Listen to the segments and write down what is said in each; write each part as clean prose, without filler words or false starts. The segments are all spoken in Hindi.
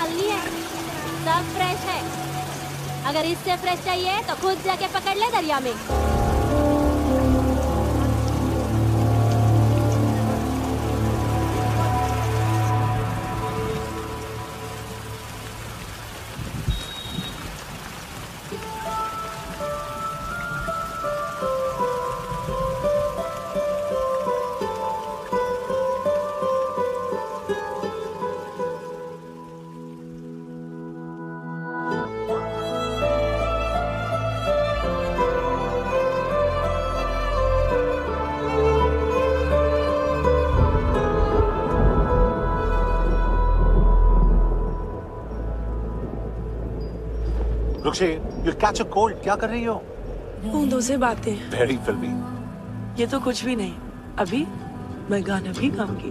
डालनी है, सब फ्रेश है। अगर इससे फ्रेश चाहिए तो खुद जाके पकड़ ले दरिया में। रुक्षे, you'll catch a cold. क्या कर रही हो? बूंदों से बातें। Very filmy. ये तो कुछ भी नहीं। अभी मैं गाना भी गाऊंगी।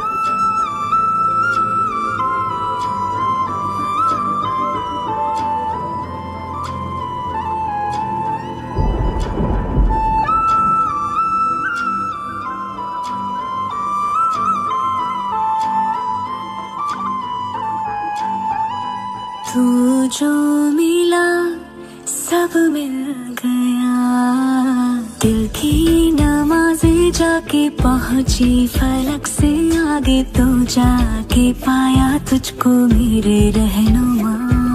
तू जो मिला सब मिल गया, दिल की नमाज़ें जाके पहुंची फलक से आगे, तो जाके पाया तुझको मेरे रहनुमा।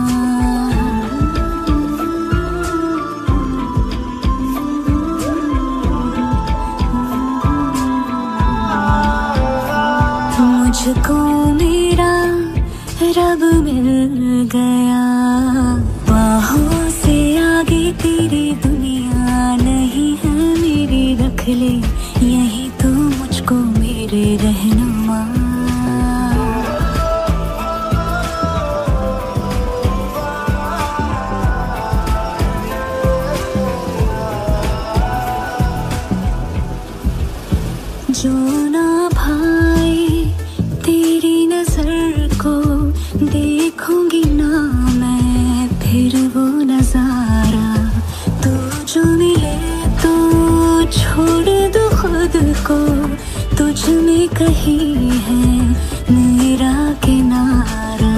मुझको मेरा रब मिल गया, बाहों से आगे तेरी दुनिया नहीं है मेरी, रख ले यही तो मुझको मेरे रहनुमा। जो ना भाई तेरी नजर को देखूंगी ना मैं फिर वो नजारा, तू जो मिले तो छोड़ दो खुद को, तुझ में कहीं है मेरा किनारा।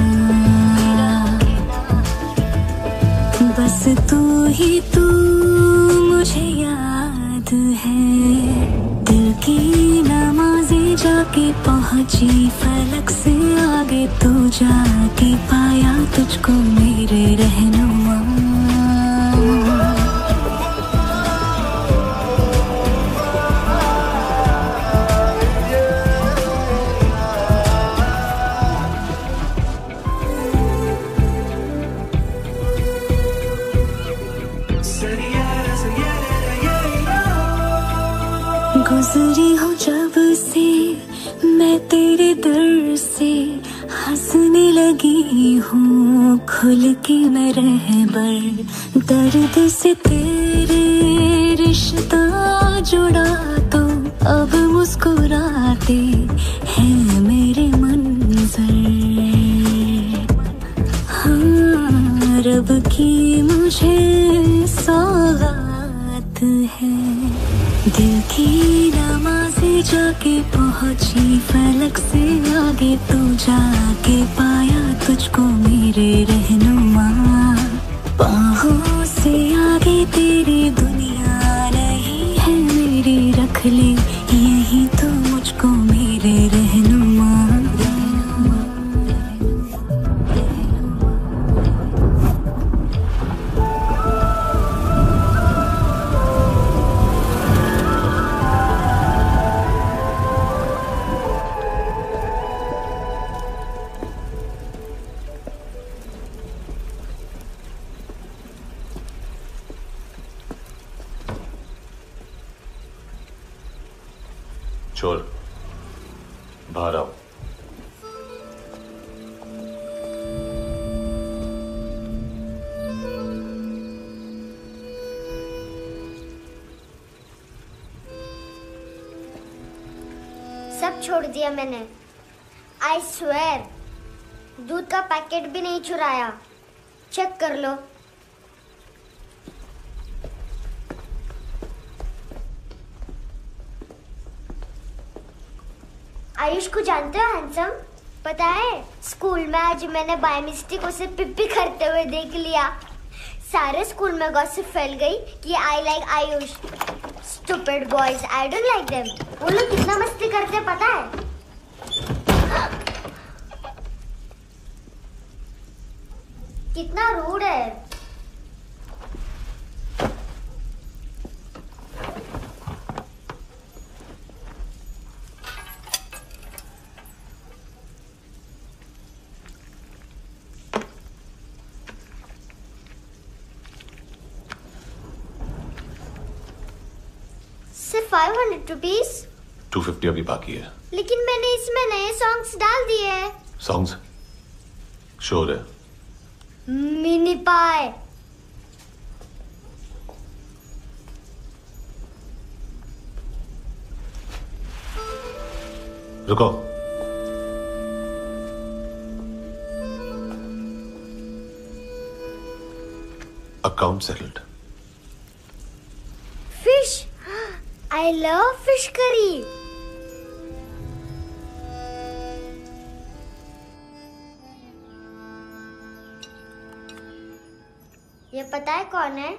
बस तू ही तू मुझे याद है, दिल की नमाज़ें जाके पहुंची फलक से आगे, तो जाके पाया तुझको मेरे रहनुमा। गुजरी हूँ जब से मैं तेरे दर से, हंसने लगी हूँ खुल के मैं रहबर, दर्द से तेरे रिश्ता जुड़ा, तो अब मुस्कुराते हैं मेरे मंजर। हाँ, रब की मुझे सौगात है, दिल की नमाज़ें जाके पहुंची फलक से आगे, तो जाके पाया तुझको मेरे रहनुमा। बाहों से आगे तेरी दुनिया नहीं है मेरी, रख ले यही तो मुझको मेरे रहनुमा। छोड़, बाहर आओ। सब छोड़ दिया मैंने, आई स्वेर। दूध का पैकेट भी नहीं चुराया, चेक कर लो। आयुष को जानते हो हैंडसम? पता है स्कूल में आज मैंने बाय मिस्टेक उसे पिप्पी करते हुए देख लिया। सारे स्कूल में गॉसिप फैल गई कि I like Ayush. Stupid boys, I don't like them. वो लोग कितना मस्ती करते पता है? कितना रूड है। सिर्फ 500 रुपीज। 250 अभी बाकी है। लेकिन मैंने इसमें नए सॉन्ग्स डाल दिए हैं। सॉन्ग्स? श्योर है? मिनी पाए। रुको। Account settled. Fish, I love fish curry. ये पता है कौन है?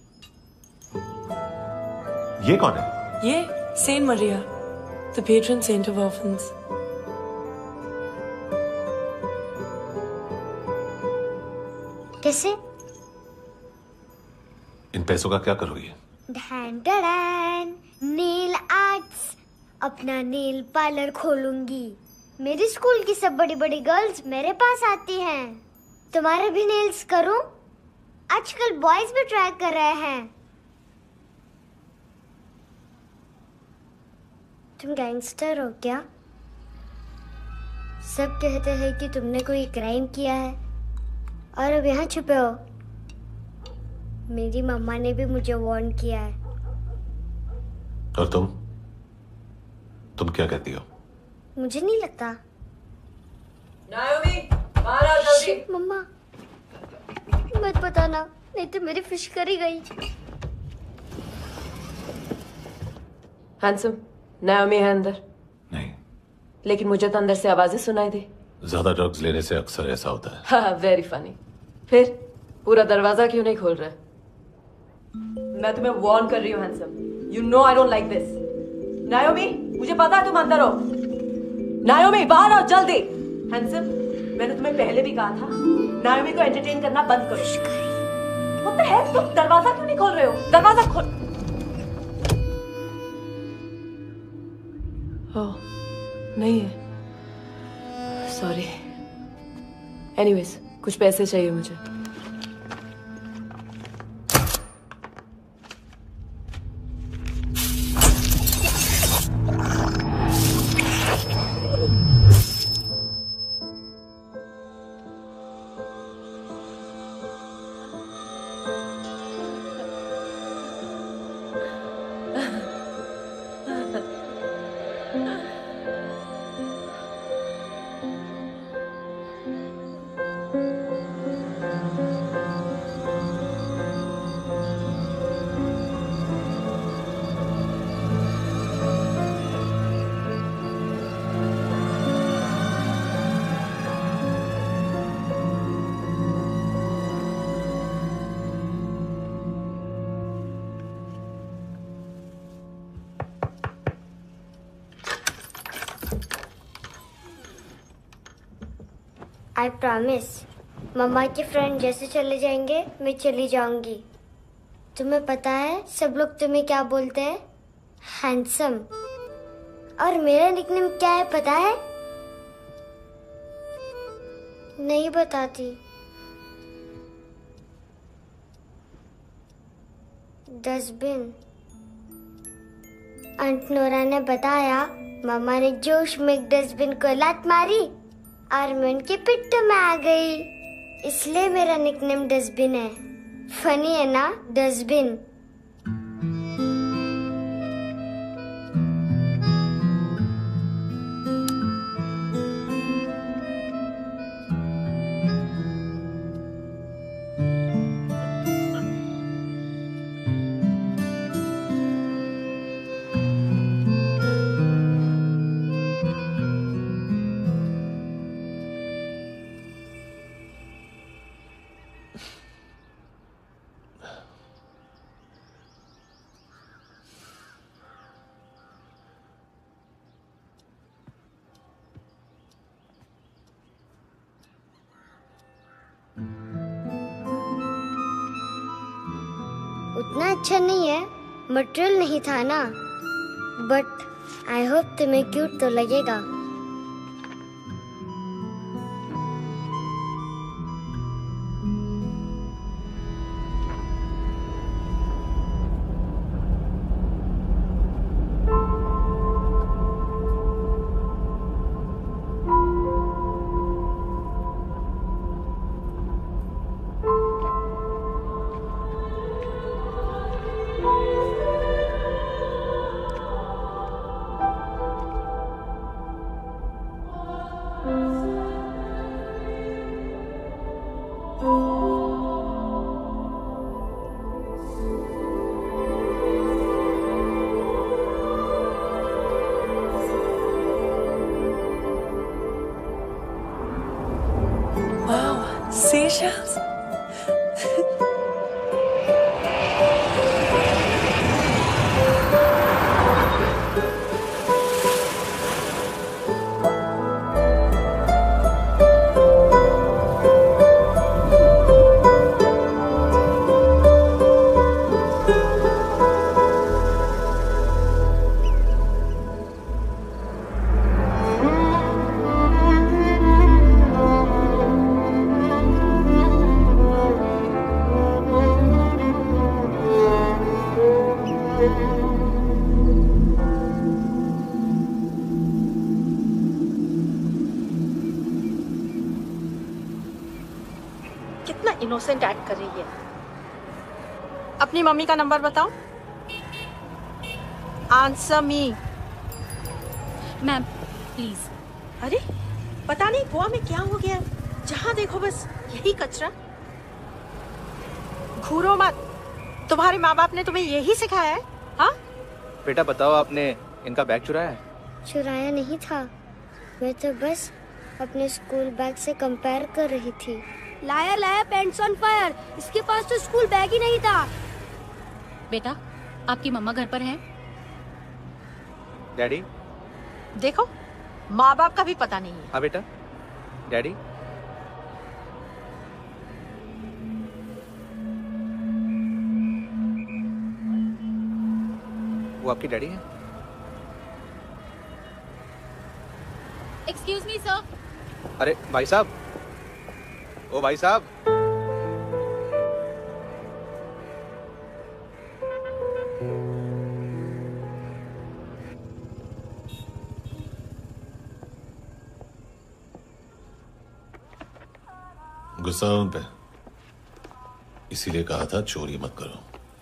ये कौन है? ये saint Maria, the patron saint of orphans. कैसे? इन पैसों का क्या करोगी? ढैन ढैन, नेल आर्ट्स। अपना नेल पार्लर खोलूंगी। मेरी स्कूल की सब बड़ी बड़ी गर्ल्स मेरे पास आती हैं। तुम्हारे भी नेल्स करूं? आजकल बॉयज भी ट्राई कर रहे हैं। तुम गैंगस्टर हो क्या? सब कहते हैं कि तुमने कोई क्राइम किया है और अब यहाँ छुपे हो। मेरी मम्मा ने भी मुझे वार्न किया है। और तुम क्या कहती हो? मुझे नहीं लगता। नायोमी, बाहर आओ जल्दी। शिट, मम्मा मत बताना, नहीं तो मेरी फिश करी गई। हैंडसम, नायोमी है अंदर। नहीं। लेकिन मुझे तो अंदर से आवाजें सुनाई दी। ज्यादा ड्रग्स लेने से अक्सर ऐसा होता है। हाँ, वेरी फनी। फिर पूरा दरवाजा क्यों नहीं खोल रहे? मैं तुम्हें वार्न कर रही हूँ handsome. You know I don't like this. Naomi, मुझे पता है तुम अंदर हो। नायोमी, बाहर आओ जल्दी। हैंडसम, मैंने तुम्हें पहले भी कहा था नायोमी को एंटरटेन करना बंद करो। What the hell? तुम दरवाजा क्यों नहीं खोल रहे हो? दरवाजा खोल। ओह, नहीं है। सॉरी। एनीवेज, कुछ पैसे चाहिए मुझे। आई प्रॉमिस, मम्मा के फ्रेंड जैसे चले जाएंगे मैं चली जाऊंगी। तुम्हें पता है सब लोग तुम्हें क्या बोलते हैं? हैंडसम। और मेरा निकनेम क्या है पता है? नहीं बताती। डस्टबिन। आंट नोरा ने बताया मम्मा ने जोश में एक डस्टबिन को लात मारी और मैं उनके पिट्ठू में आ गई, इसलिए मेरा निकनेम डस्टबिन है। फनी है ना डस्टबिन? इतना अच्छा नहीं है, मटेरियल नहीं था ना, बट आई होप तुम्हें क्यूट तो लगेगा। Seashells? कितना इनोसेंट एक्ट कर रही है। अपनी मम्मी का नंबर बताओ। Answer me. Ma'am please. अरे पता नहीं गोवा में क्या हो गया, जहाँ देखो बस यही कचरा। घूरो मत, तुम्हारे माँ बाप ने तुम्हें यही सिखाया है? हाँ बेटा बताओ, आपने इनका बैग चुराया है? चुराया नहीं था, मैं तो बस अपने स्कूल बैग से कंपेयर कर रही थी। लाया लाया पैंट्स ऑन फायर, इसके पास तो स्कूल बैग ही नहीं था। बेटा आपकी मम्मा घर पर हैं? डैडी देखो, माँ बाप का भी पता नहीं है। हाँ बेटा। डैडी वो आपकी डैडी है? Excuse me sir. अरे भाई साहब, ओ भाई साहब। गुस्सा उन पे, इसीलिए कहा था चोरी मत करो।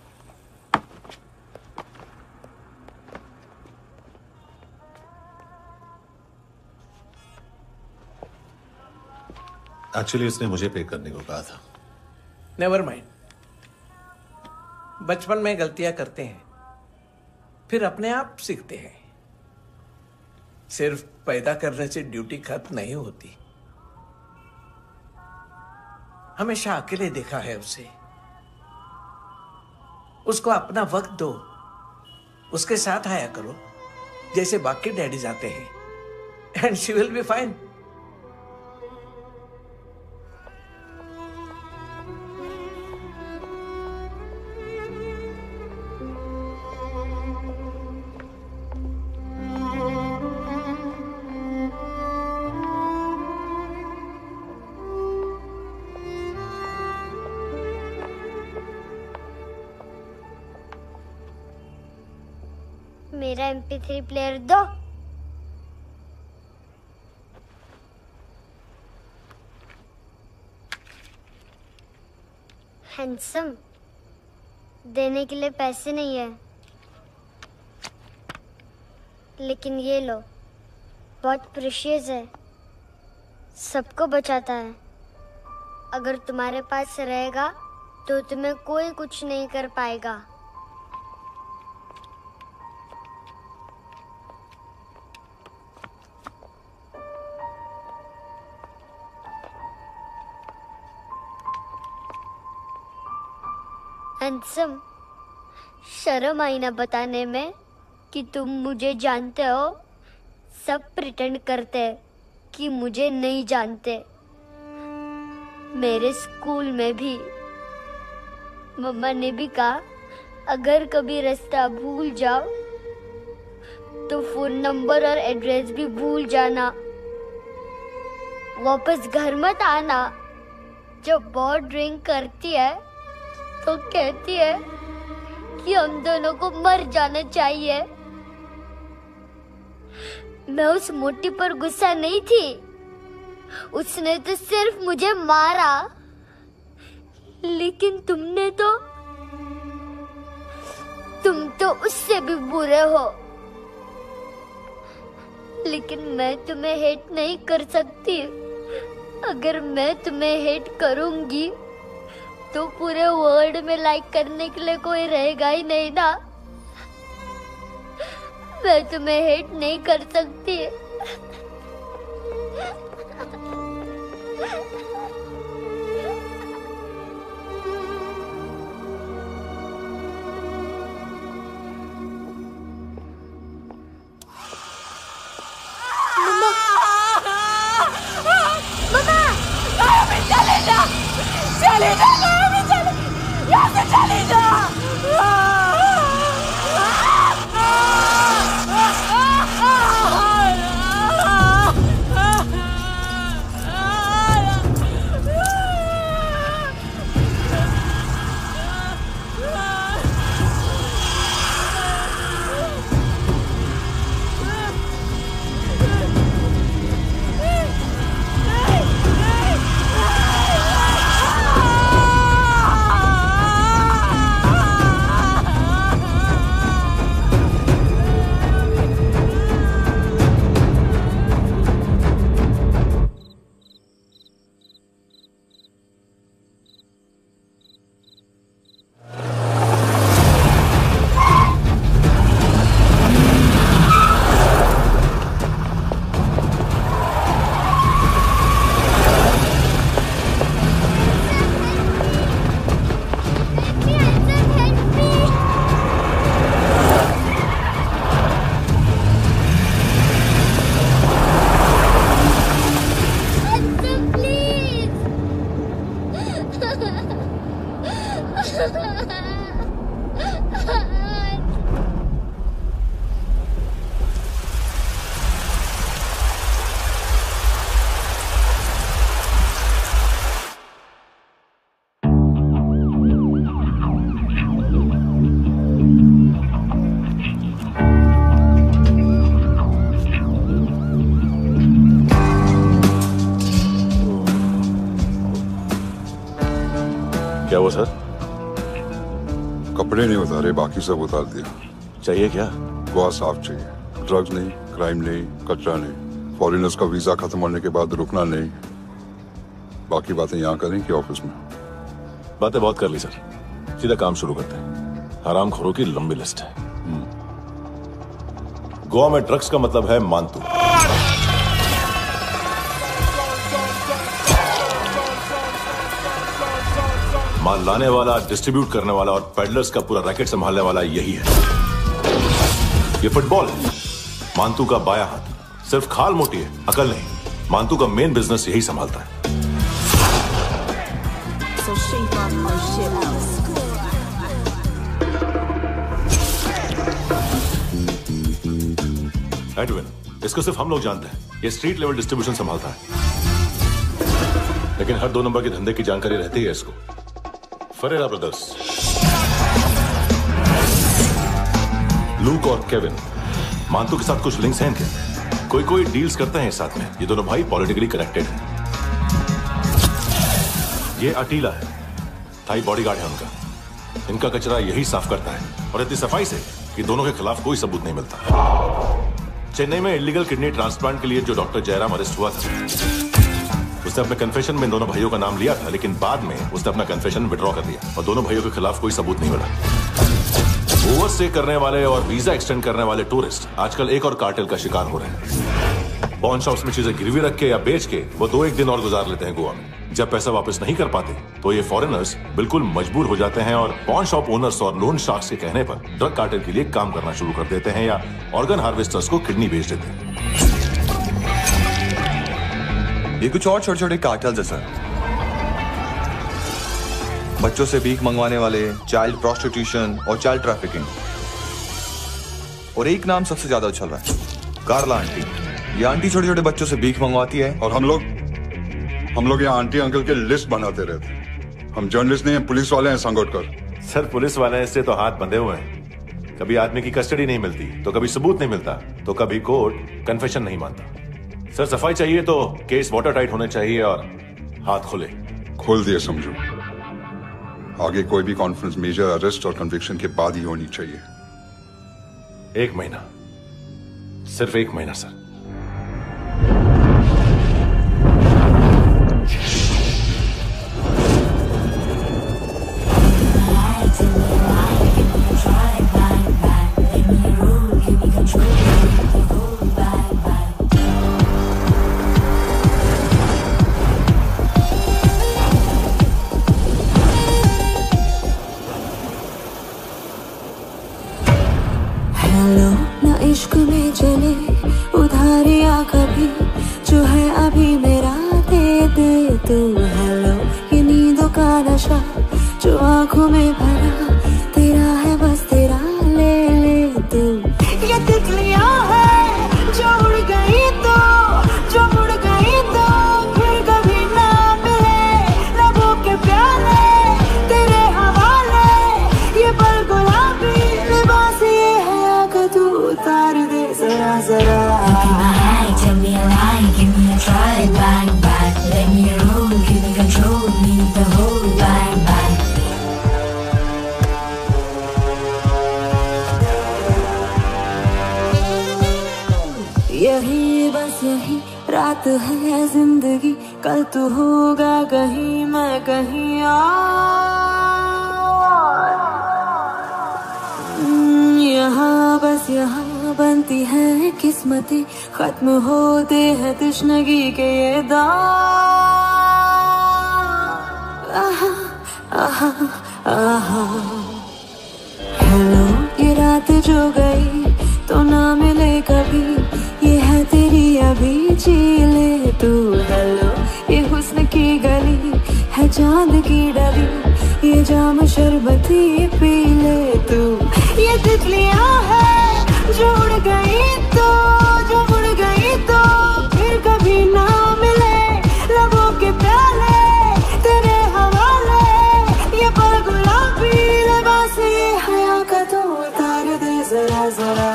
एक्चुअली उसने मुझे पे करने को कहा था। नेवर माइंड, बचपन में गलतियां करते हैं, फिर अपने आप सीखते हैं। सिर्फ पैदा करने से ड्यूटी खत्म नहीं होती। हमेशा अकेले देखा है उसे। उसको अपना वक्त दो, उसके साथ आया करो जैसे बाकी डैडीज आते हैं, and she will be fine. मेरा MP3 प्लेयर दो। हैंडसम, देने के लिए पैसे नहीं है, लेकिन ये लो, बहुत प्रेशियस है, सबको बचाता है। अगर तुम्हारे पास रहेगा तो तुम्हें कोई कुछ नहीं कर पाएगा। हैंडसम, शर्म आई ना बताने में कि तुम मुझे जानते हो। सब प्रिटेंड करते हैं कि मुझे नहीं जानते। मेरे स्कूल में भी मम्मा ने भी कहा अगर कभी रास्ता भूल जाओ तो फोन नंबर और एड्रेस भी भूल जाना। वापस घर मत आना। जब बहुत ड्रिंक करती है तो कहती है कि हम दोनों को मर जाना चाहिए। मैं उस मोटी पर गुस्सा नहीं थी, उसने तो सिर्फ मुझे मारा। लेकिन तुम तो उससे भी बुरे हो। लेकिन मैं तुम्हें हेट नहीं कर सकती। अगर मैं तुम्हें हेट करूंगी तो पूरे वर्ल्ड में लाइक करने के लिए कोई रहेगा ही नहीं ना। मैं तुम्हें हेट नहीं कर सकती। क्या हुआ सर? कपड़े नहीं उतारे, बाकी सब उतार दिया। चाहिए क्या? गोवा साफ चाहिए। ड्रग्स नहीं, क्राइम नहीं, कचरा नहीं। फॉरेनर्स का वीजा खत्म होने के बाद रुकना नहीं। बाकी बातें यहाँ करें कि ऑफिस में? बातें बहुत कर ली सर, सीधा काम शुरू करते हैं। हरामखोरों की लंबी लिस्ट है। गोवा में ड्रग्स का मतलब है मानतू। माल लाने वाला, डिस्ट्रीब्यूट करने वाला और पेडलर्स का पूरा रैकेट संभालने वाला यही है। ये फुटबॉल है, मानतू का बायां हाथ। सिर्फ खाल मोटी है, अकल नहीं। मानतू का मेन बिजनेस यही संभालता है। एडविन, इसको सिर्फ हम लोग जानते हैं। ये स्ट्रीट लेवल डिस्ट्रीब्यूशन संभालता है, लेकिन हर 2 नंबर के धंधे की जानकारी रहती है इसको। फरेरा ब्रदर्स, लूक और केविन, मानतू के साथ कुछ लिंक्स हैं क्या? कोई डील्स करते हैं साथ में। ये दोनों भाई पॉलिटिकली कनेक्टेड हैं। ये अटीला है, थाई बॉडीगार्ड है उनका। इनका कचरा यही साफ करता है और इतनी सफाई से कि दोनों के खिलाफ कोई सबूत नहीं मिलता। चेन्नई में इलीगल किडनी ट्रांसप्लांट के लिए जो डॉक्टर जयराम अरेस्ट हुआ था, उसने अपने कन्फेशन में दोनों भाइयों का नाम लिया था, लेकिन बाद में उसने अपना कन्फेशन विड्रॉ कर दिया और दोनों भाइयों के खिलाफ कोई सबूत नहीं मिला। ओवरस्टे करने वाले और वीजा एक्सटेंड करने वाले टूरिस्ट आजकल एक और कार्टेल का शिकार हो रहे हैं। पॉन शॉप्स में चीजें गिरवी रख के या बेच के वो 2-1 दिन और गुजार लेते हैं गोवा में। जब पैसा वापस नहीं कर पाते तो ये फॉरेनर्स बिल्कुल मजबूर हो जाते हैं और पॉन शॉप ओनर्स और लोन शार्क्स के कहने पर ड्रग कार्टेल के लिए काम करना शुरू कर देते हैं या ऑर्गन हार्वेस्टर्स को किडनी बेच देते हैं। ये कुछ और छोटे-छोटे कार्टेल्स है सर। बच्चों से भीख मंगवाने वाले, चाइल्ड प्रोस्टिट्यूशन और चाइल्ड ट्रैफिकिंग। और एक नाम सबसे ज्यादा उछल रहा है, कार्ला आंटी। ये आंटी छोटे छोटे बच्चों से भीख मंगवाती है। और हम लोग यहाँ आंटी अंकल के लिस्ट बनाते रहते। हम जर्नलिस्ट नहीं हैं, पुलिस वाले हैं संगोटकर। सर पुलिस वाले हैं, इससे तो हाथ बंधे हुए हैं। कभी आदमी की कस्टडी नहीं मिलती तो कभी सबूत नहीं मिलता तो कभी कोर्ट कन्फेशन नहीं मानता। सर सफाई चाहिए तो केस वाटर टाइट होने चाहिए और हाथ खुले। खोल दिए समझो। आगे कोई भी कॉन्फ्रेंस मेजर अरेस्ट और कन्विक्शन के बाद ही होनी चाहिए। 1 महीना, सिर्फ 1 महीना सर। इश्क में चले उधारिया कभी, जो है अभी मेरा दे दे तू। हेलो ये नींदों का नशा जो आंखों में भरा, तेरा है बस तेरा, ले ले तू। ये तितलियां है जो उड़ गई तो, जो उड़ गई तो फिर कभी ना मिले। लबों के प्याले तेरे हवाले, ये पल गुलाबी लिबास ये है आका तू उतार दे जरा जरा। Tell me a lie, give me a try, bang bang. Let me roll, give me control, need the whole bang bang. यही बस यही रात है जिंदगी, कल तू होगा कहीं मैं कहीं और। यहाँ बस यहाँ बनती है किस्मतें, खत्म होते हैं तश्नगी के ये दाग। आहा आहा आहा। हेलो ये रात जो गई तो ना मिले कभी, ये है तेरी अभी जी ले तू। हेलो ये हुस्न की गली है चांद की डली, ये जाम शरबती पी ले तू। ये तितलियां है जो उड़ गई तो, जो उड़ गई तो फिर कभी ना मिले। लबों के प्याले तेरे हवाले, ये पल गुलाबी लिबास ये हया का तो उतार दे जरा जरा।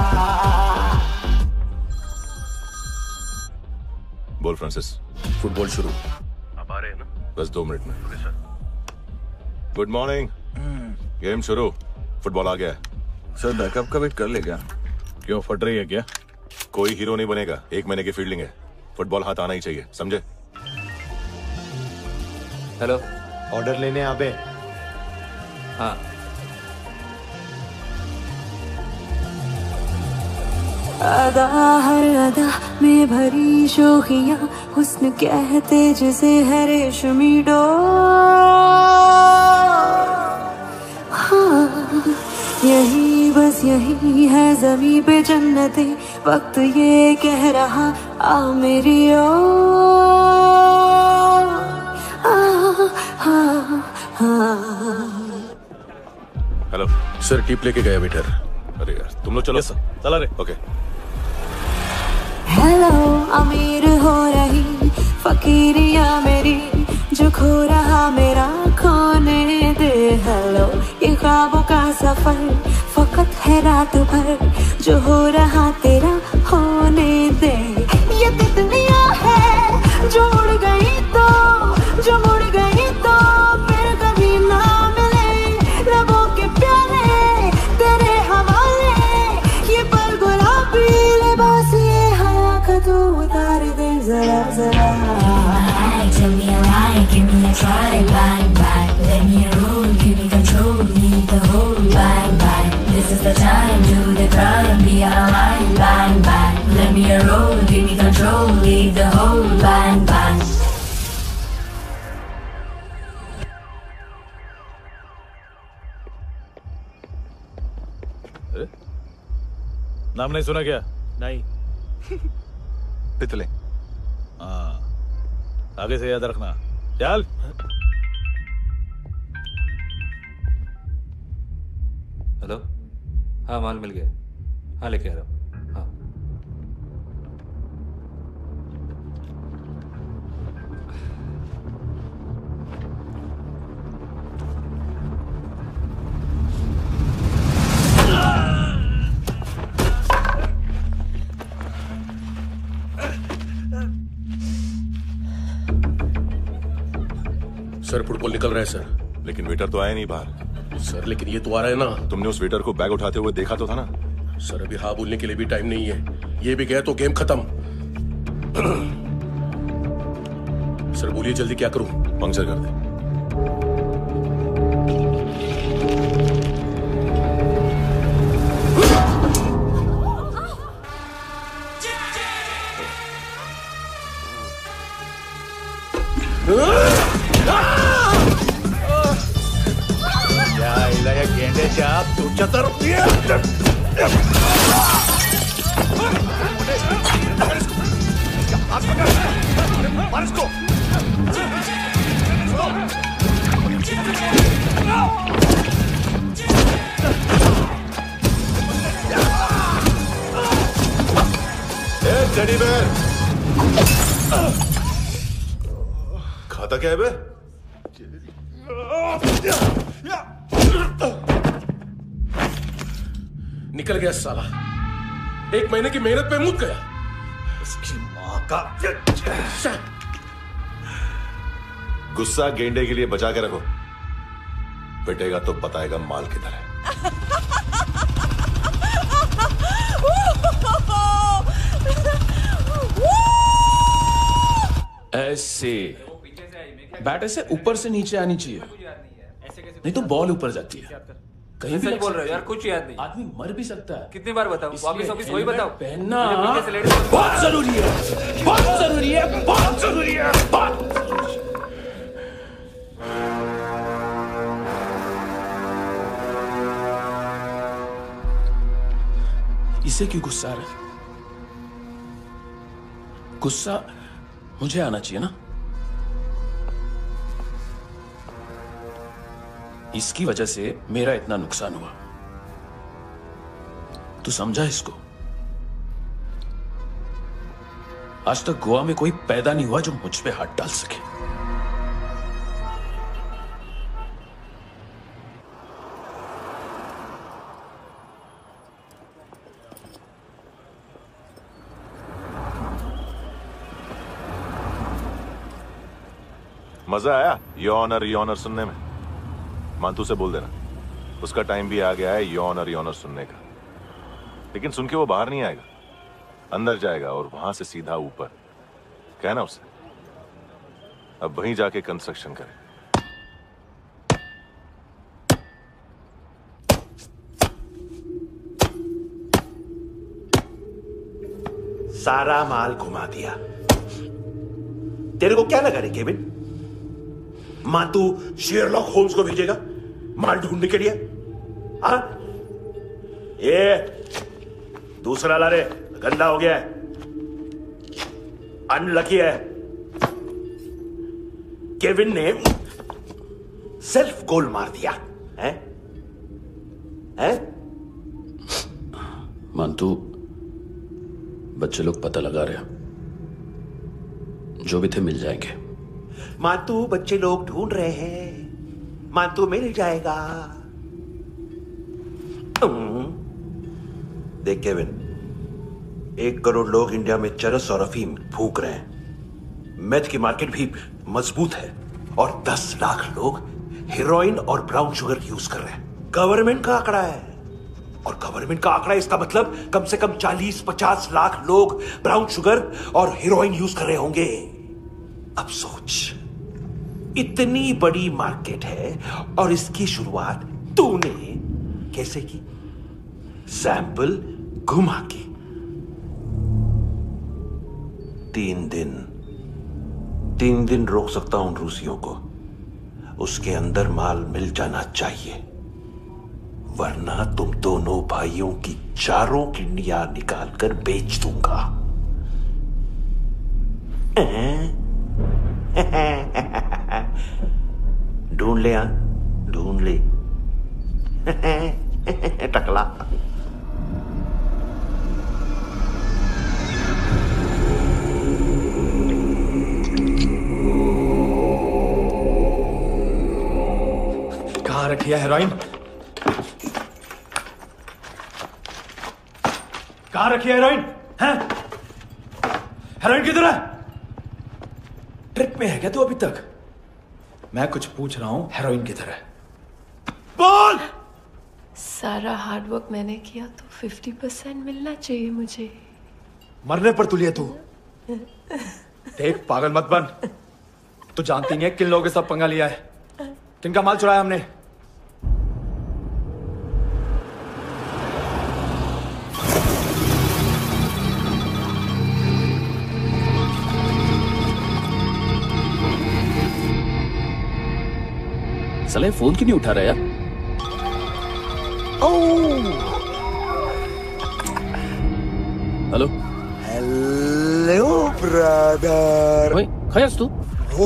बोल फ्रांसिस। फुटबॉल शुरू। आप आ रहे हैं ना? बस 2 मिनट में। Okay sir. Good morning. Game शुरू। फुटबॉल आ गया है। सर बैकअप का वेट कर ले क्या? क्यों फट रही है क्या? कोई हीरो नहीं बनेगा, 1 महीने की फील्डिंग है। फुटबॉल हाथ आना ही चाहिए, समझे? हेलो, ऑर्डर लेने आबे। हाँ। अदा हर अदा में भरी शोखियां, हुस्न कहते जिसे है रेशमी डोर। हाँ यही बस यही है ज़मीं पे जन्नते, वक्त ये कह रहा आ मेरी ओर। हेलो सर, टिप लेके गया वेटर। अरे यार तुम लोग चलो। सर चला रे। ओके। हेलो अमीर हो रही फकीरिया मेरी, जो खो रहा मेरा खोने दे। हेलो ये ख्वाबों का सफर फकत है रात भर, जो हो रहा तेरा होने दे। ये तितलियां है जो उड़ गई तो, जो उड़ गई तो फिर कभी ना मिले। लबों के प्याले तेरे हवाले, ये पल गुलाबी लिबास ये हया का तो उतार दे जरा जरा। Tell me a lie, give me a try, bang bang. Let me roll, give me control, need the whole bang bang. This is the time, do the crime, be alive, bang bang. Let me roll, give me control, leave the whole bang bang. नाम नहीं सुना क्या? नहीं। पितले। हाँ, आगे से याद रखना। चल। हेलो, हाँ माल मिल गया, हाँ लेके आ रहा हूँ, हाँ। सर फुटबॉल निकल रहा है सर। लेकिन वेटर तो आया नहीं बाहर। सर लेकिन ये तो आ रहा है ना। तुमने उस वेटर को बैग उठाते हुए देखा तो था ना। सर अभी हाँ बोलने के लिए भी टाइम नहीं है, ये भी गया तो गेम खत्म। सर बोलिए जल्दी क्या करूं? पंक्चर कर दे। गेंडे से आप तू चतर टेडी बेयर खाता क्या है बे? निकल गया साला, 1 महीने की मेहनत पे मुक गया। उसकी माँ का गुस्सा गेंडे के लिए बचा के रखो, पिटेगा तो बताएगा माल किधर है। ऐसे बैट ऐसे ऊपर से नीचे आनी चाहिए, नहीं तो बॉल ऊपर जाती है। कहीं भी बोल रहे हो यार, कुछ याद नहीं। आदमी मर भी सकता है। कितनी बार बताऊं? वापिस वापिस वही बताओ। पहनना बहुत जरूरी है, बहुत जरूरी है, बहुत जरूरी है, बहुत जरूरी है। इसे क्यों गुस्सा आ रहा है? गुस्सा मुझे आना चाहिए ना। इसकी वजह से मेरा इतना नुकसान हुआ, तू समझा इसको? आज तक गोवा में कोई पैदा नहीं हुआ जो मुझ पे हाथ डाल सके। मजा आया योनर सुनने में? मांतू से बोल देना उसका टाइम भी आ गया है योनर सुनने का। लेकिन सुन के वो बाहर नहीं आएगा, अंदर जाएगा और वहां से सीधा ऊपर। कहना उसे अब वहीं जाके कंस्ट्रक्शन करे। सारा माल घुमा दिया। तेरे को क्या लगा रे केविन? मां तू शेरलॉक होम्स को भेजेगा माल ढूंढने के लिए? हाँ, ये दूसरा ला रे, गंदा हो गया है, अनलकी है। केविन ने सेल्फ गोल मार दिया है? मानतू, बच्चे लोग पता लगा रहे हैं, जो भी थे मिल जाएंगे। मातू बच्चे लोग ढूंढ रहे हैं, मातू मिल जाएगा। देख केविन, 1 करोड़ लोग इंडिया में चरस और अफीम फूंक रहे हैं। मेथ की मार्केट भी मजबूत है और 10 लाख लोग हेरोइन और ब्राउन शुगर यूज कर रहे हैं। गवर्नमेंट का आंकड़ा है, और गवर्नमेंट का आंकड़ा इसका मतलब कम से कम 40-50 लाख लोग ब्राउन शुगर और हेरोइन यूज कर रहे होंगे। अब सोच, इतनी बड़ी मार्केट है और इसकी शुरुआत तूने कैसे की? सैंपल घुमा के। 3 दिन रोक सकता हूं रूसियों को, उसके अंदर माल मिल जाना चाहिए, वरना तुम दोनों भाइयों की 4 किडनियां निकालकर बेच दूंगा। ढूंढ ले, ढूंढ ले। टकला। कहाँ रखी है हेरोइन? कहाँ रखी है हेरोइन? हैं? हेरोइन किधर है? ट्रिप में है क्या तू अभी तक? मैं कुछ पूछ रहा हूं, हेरोइन किधर है? बोल! सारा हार्डवर्क मैंने किया तो 50% मिलना चाहिए मुझे। मरने पर तुलिए तू। देख पागल मत बन। तू जानती नहीं है किन लोगों के साथ पंगा लिया है, किनका माल चुराया हमने। साले फोन क्यों नहीं उठा रहा यार? Hello hello brother. ओए खयास तू?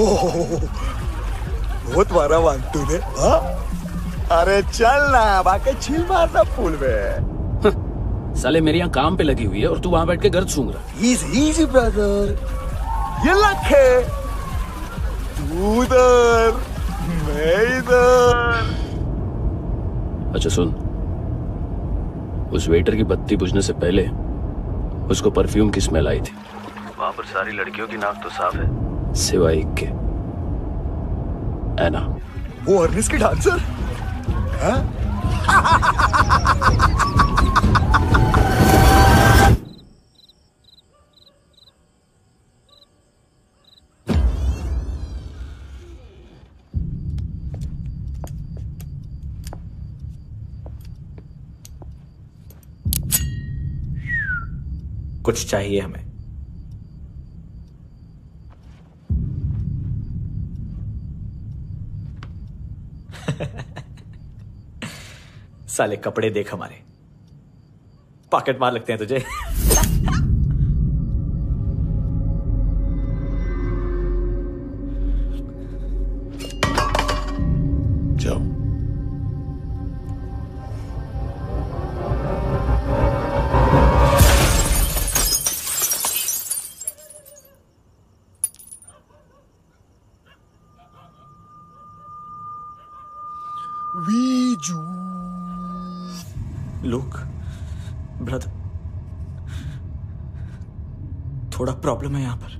बहुत मारा वांटू ने। हाँ? अरे चल ना, बाकी चिल मारना पूल में। साले मेरी यहाँ काम पे लगी हुई है और तू वहां बैठ के गर्द सूंघ रहा। इजी ब्रदर, ये लक है। तू उधर, मैं इधर। अच्छा सुन, उस वेटर की बत्ती बुझने से पहले उसको परफ्यूम की स्मेल आई थी। वहां पर सारी लड़कियों की नाक तो साफ है, सिवाय एक के, एना। वो अर्निस की डांसर? हाँ? कुछ चाहिए हमें। साले कपड़े देख हमारे, पॉकेट मार लगते हैं तुझे। जाओ। लुक ब्रदर, थोड़ा प्रॉब्लम है यहां पर।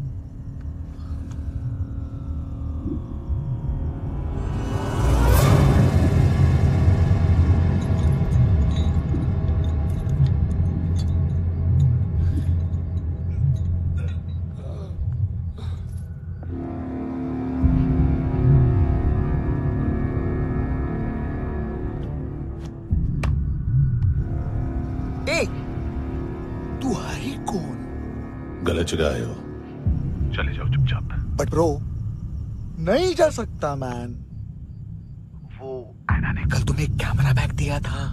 तू है कौन? गलत जगह आए हो, चले जाओ चुपचाप। बट ब्रो, नहीं जा सकता मैन। वो एना ने कल तुम्हें कैमरा बैग दिया था,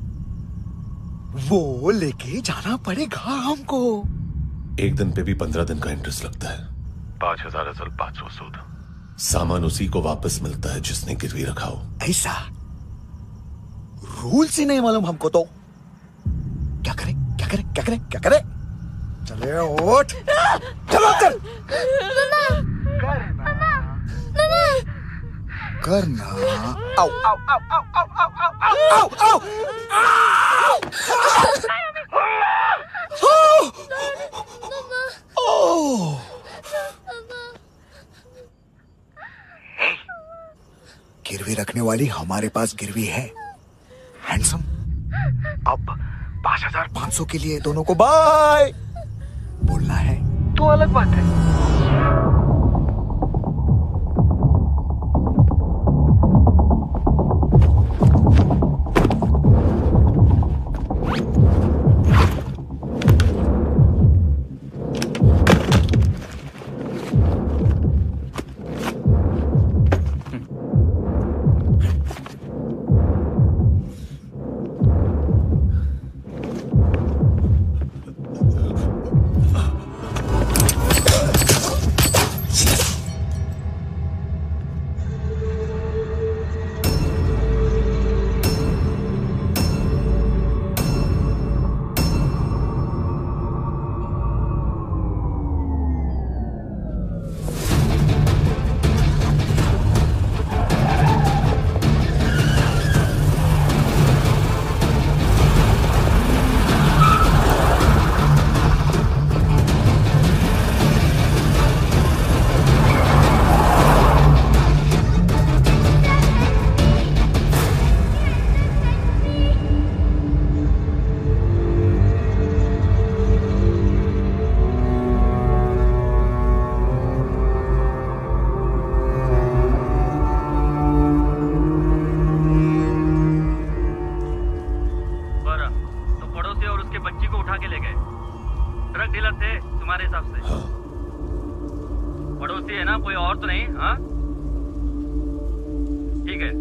वो लेके जाना पड़ेगा हमको। एक दिन पे भी 15 दिन का इंटरेस्ट लगता है। 5,000 असल 500 सूद। सामान उसी को वापस मिलता है जिसने गिरवी रखा हो। ऐसा रूल्स ही नहीं मालूम हमको तो। क्या करें क्या करें क्या करें क्या करें? चले उठ, चलो चल। करना। आओ आओ आओ आओ आओ आओ आओ आओ आओ। गिरवी रखने वाली हमारे पास गिरवी है। हैंडसम, अब 5,500 के लिए दोनों को बाय बोलना है तो अलग बात है।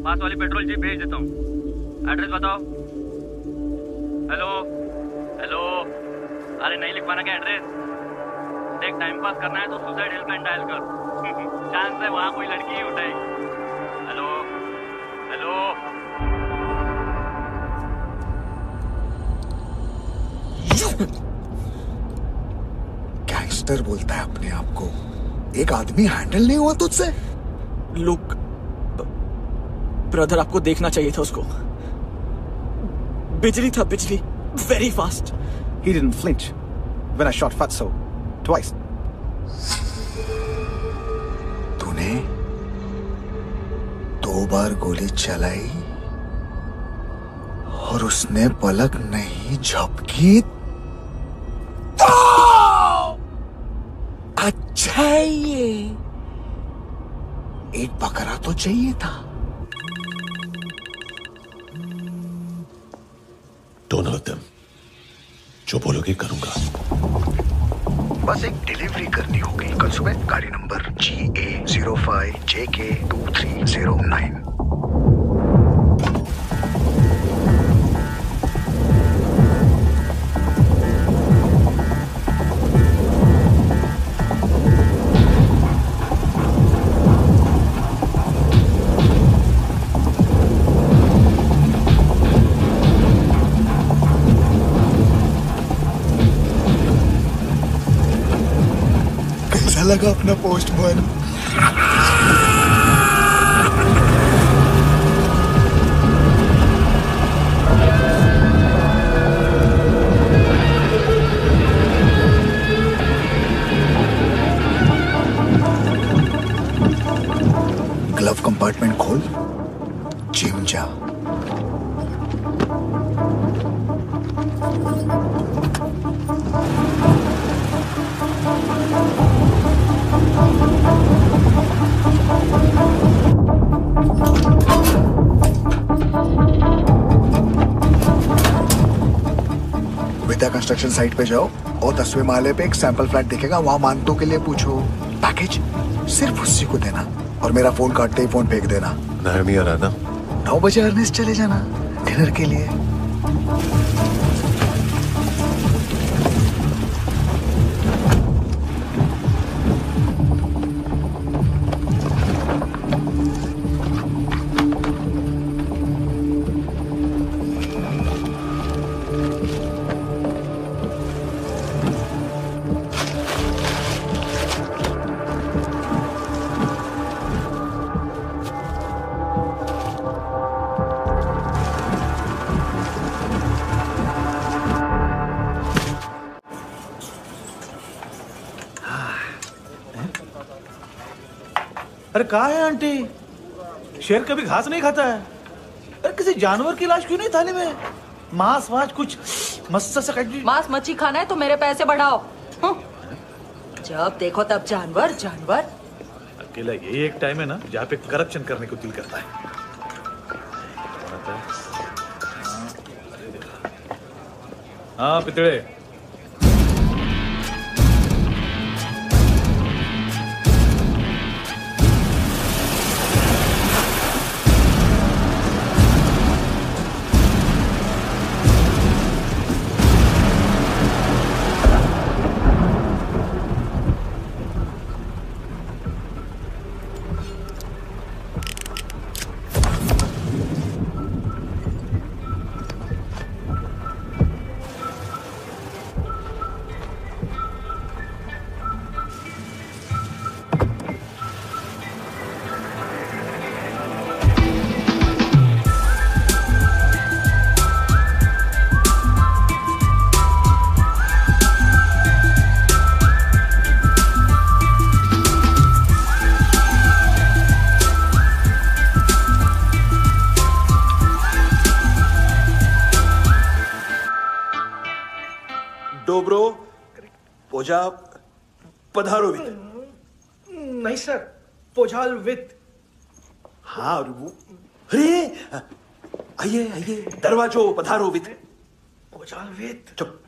पास वाली पेट्रोल जीप भेज देता हूँ। एड्रेस बताओ। हेलो हेलो, अरे नहीं लिखवाना क्या एड्रेस? देख टाइम पास करना है तो सुसाइड हेल्पलाइन डायल कर। चांस है वहाँ कोई लड़की ही उठाएगी। Hello hello. गैंगस्टर बोलता है अपने आप को। एक आदमी हैंडल नहीं हुआ तुझसे? लुक ब्रदर, आपको देखना चाहिए था उसको। बिजली था, बिजली, very fast. He didn't flinch when I shot Fatso twice. तूने 2 बार गोली चलाई और उसने पलक नहीं झपकी तो अच्छा है ये। एक बकरा तो चाहिए था। Don't hurt them. जो बोलोगे करूंगा। बस एक डिलीवरी करनी होगी कल सुबह। गाड़ी नंबर GA05JK2309। लगा अपना पोस्टमैन। ग्लव कंपार्टमेंट खोल, जिम जा। विद्या कंस्ट्रक्शन साइट पे जाओ और 10वें माले पे एक सैंपल फ्लैट दिखेगा, वहां मानतों के लिए पूछो। पैकेज सिर्फ उसी को देना और मेरा फोन काटते ही फोन फेंक देना। नायमी आ रहा था। 9 बजे अर्नेस्ट चले जाना डिनर के लिए। अरे कहाँ है आंटी? शेर कभी घास नहीं खाता है। अरे किसी जानवर की लाश क्यों नहीं थाली में? मांस वाच कुछ मस्त सा मांस मच्छी खाना है तो मेरे पैसे बढ़ाओ। जब देखो तब जानवर जानवर। अकेला यही एक टाइम है ना जहाँ पे करप्शन करने को दिल करता है। हाँ पितड़े। डोब्रो पोजा पधारोवित। नहीं सर, पोजालवित। हाँ और वो अरे आइए आइए दरवाजो पधारोवित। पोजालवित। चुप।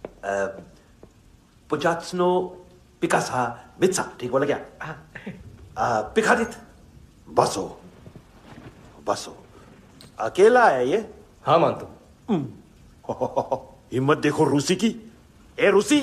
पुजात्सनो पिकासा वित्सा, ठीक बोला क्या? पिखादित बसो बसो। अकेला है ये? हाँ मानतो। हिम्मत देखो रूसी की। ए रूसी,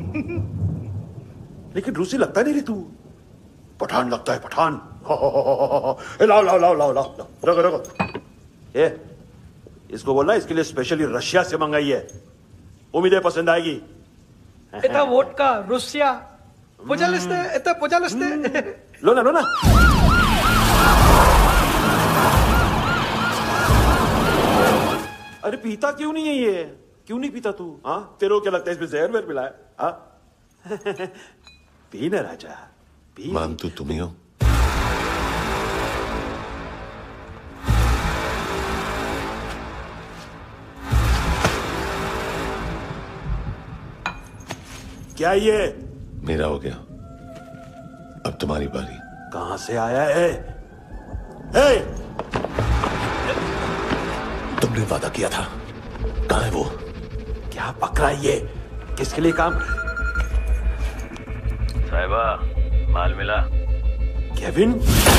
लेकिन रूसी लगता नहीं रे तू, पठान लगता है पठान। लाओ लाओ लाओ लाओ लाओ, रगो रगो। ए इसको बोलना इसके लिए स्पेशली रशिया से मंगाई है, उम्मीद है पसंद आएगी। इतना वोडका रुसिया पोजालिस्ते, इतना पोजालिस्ते। लो ना लो ना। अरे पीता क्यों नहीं है ये? क्यों नहीं पीता तू? हाँ तेरे को क्या लगता है इसमें जहर वहर मिला है? हाँ पी ना राजा पी। मान तू तुम ही हो। क्या ये? मेरा हो गया, अब तुम्हारी बारी। कहां से आया है? हे! तुमने वादा किया था, कहां है वो? क्या पकड़ा ये? किसके लिए काम? साहिबा माल मिला? केविन?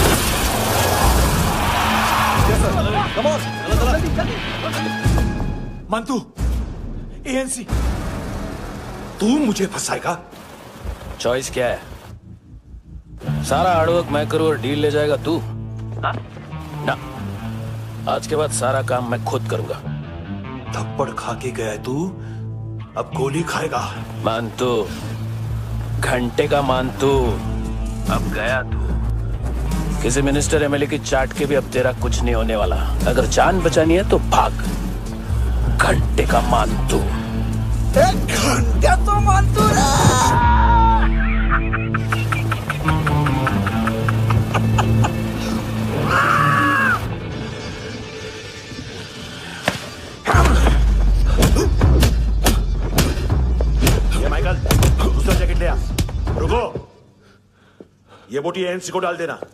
मंतू, एएनसी। तू मुझे फंसाएगा? चॉइस क्या है? सारा हार्डवर्क मैं करूं और डील ले जाएगा तू? ना, आज के बाद सारा काम मैं खुद करूंगा। थप्पड़ खा के गया तू, अब गोली खाएगा। मानतू, घंटे का मानतू, अब गया तू। किसी मिनिस्टर एमएलए की चाट के भी अब तेरा कुछ नहीं होने वाला। अगर जान बचानी है तो भाग। घंटे का मानतू। एक घंटे तो मानतू रे। माइकल, दूसरा जैकेट ले आ। रुको, ये बोटी एएनसी को डाल देना।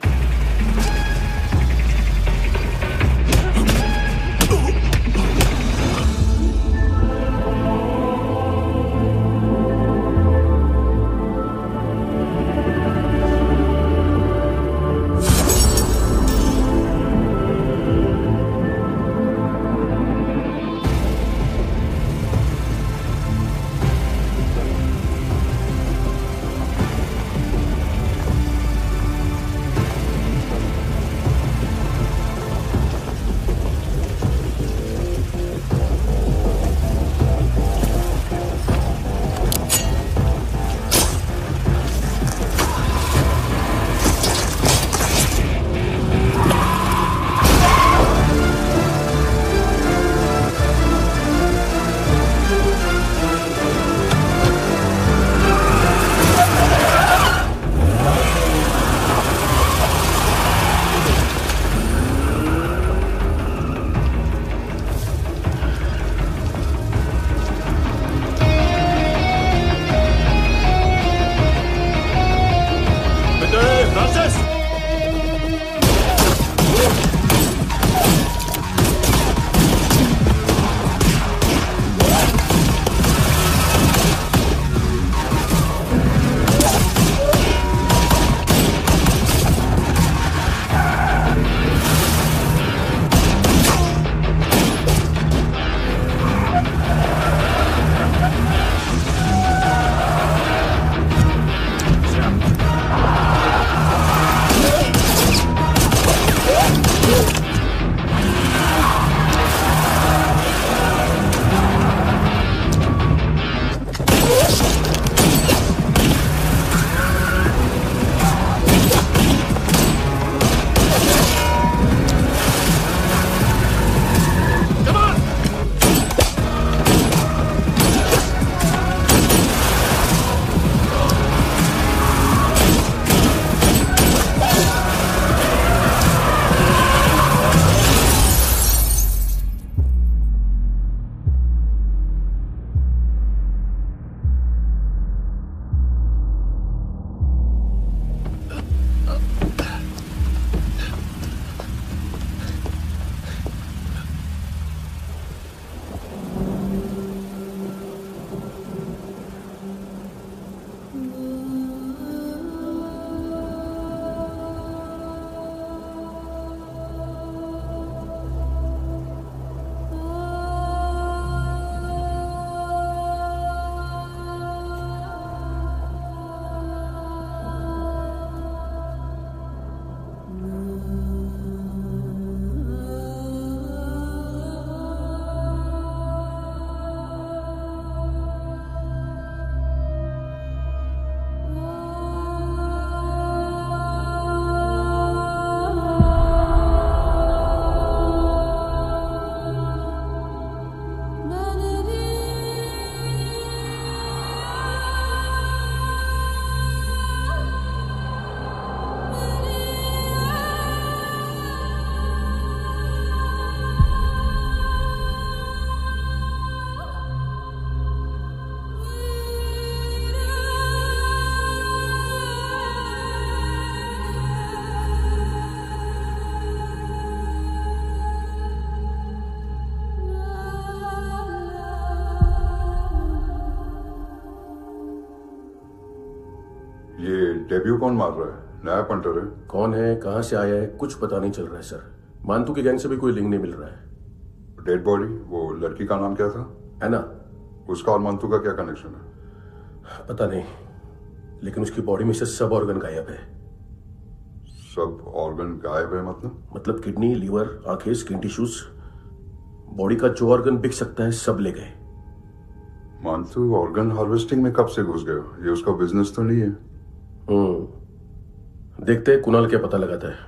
डेब्यू कौन मार रहा है? नया पंटर है। कौन है, कहां से आया है, कुछ पता नहीं चल रहा है सर। मानतू की गैंग से भी कोई लिंक नहीं मिल रहा है। डेड बॉडी, वो लड़की का नाम क्या था? है ना। उसका और मानतू का क्या कनेक्शन है? पता नहीं, लेकिन उसकी बॉडी में से सब ऑर्गन गायब है। सब ऑर्गन गायब है मतलब किडनी, लीवर, आंखें, स्किन टिश्यूज, बॉडी का जो ऑर्गन बिक सकता है सब ले गए। मानतू ऑर्गन हार्वेस्टिंग में कब से घुस गए? ये उसका बिजनेस तो नहीं है? देखते हैं कुणाल क्या पता लगाता है।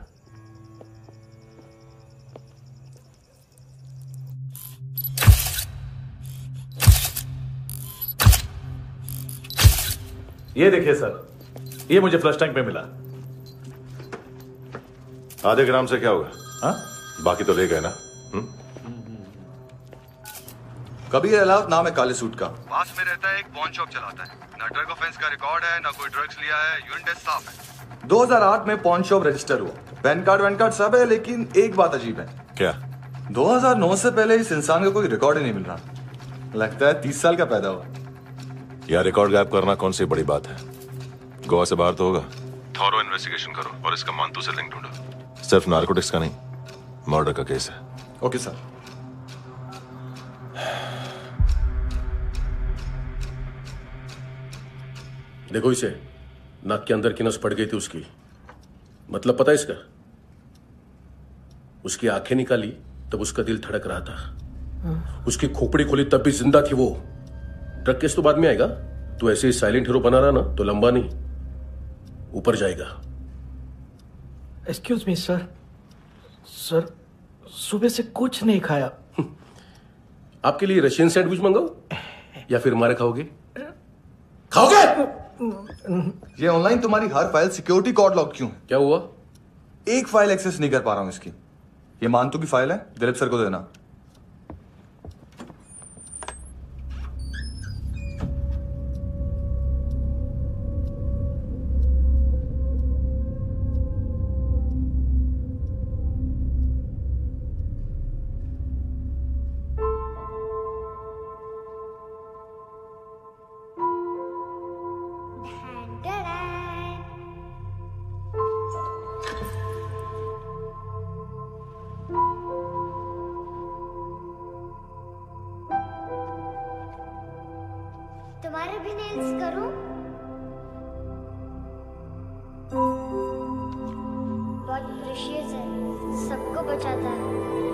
ये देखिए सर, ये मुझे फ्लश टैंक में मिला। आधे ग्राम से क्या होगा? हाँ? बाकी तो ले गए ना? कबीर अलाव नाम है काले सूट का, पास में रहता है, एक पॉन शॉप चलाता है। ना ड्रग ऑफेंस का रिकॉर्ड है, ना कोई ड्रग्स लिया है, यूरिन टेस्ट साफ है। 2008 में पॉन शॉप रजिस्टर हुआ, पैन कार्ड सब है, लेकिन एक बात अजीब है। क्या? 2009 से पहले इस इंसान का कोई रिकॉर्ड ही नहीं मिल रहा। लगता है 30 साल का पैदा हुआ। यार रिकॉर्ड गायब करना कौन सी बड़ी बात है? गोवा से बाहर तो होगा। थॉरो इन्वेस्टिगेशन करो और इसका मानतू से लिंक ढूंढो। सिर्फ नारकोटिक्स का नहीं, मर्डर का केस है। Okay sir. देखो इसे, नाक के अंदर की नस पड़ गई थी उसकी। मतलब पता है इसका? उसकी आंखें निकाली तब उसका दिल धड़क रहा था। उसकी खोपड़ी खोली तब भी जिंदा थी वो। ड्रग केस तो बाद में आएगा। तो ऐसे ही साइलेंट हीरो बना रहा ना तो लंबा नहीं, ऊपर जाएगा। एक्सक्यूज मी सर, सुबह से कुछ नहीं खाया। आपके लिए रशियन सैंडविच मंगाओ या फिर मारे खाओगे? खाओगे? ये ऑनलाइन तुम्हारी हर फाइल सिक्योरिटी कोड लॉक क्यों? क्या हुआ? एक फाइल एक्सेस नहीं कर पा रहा हूं इसकी। ये मानतू की फाइल है, दिलीप सर को देना। तुम्हारे भी नेल्स करूं? बहुत प्रेशियस है, सबको बचाता है।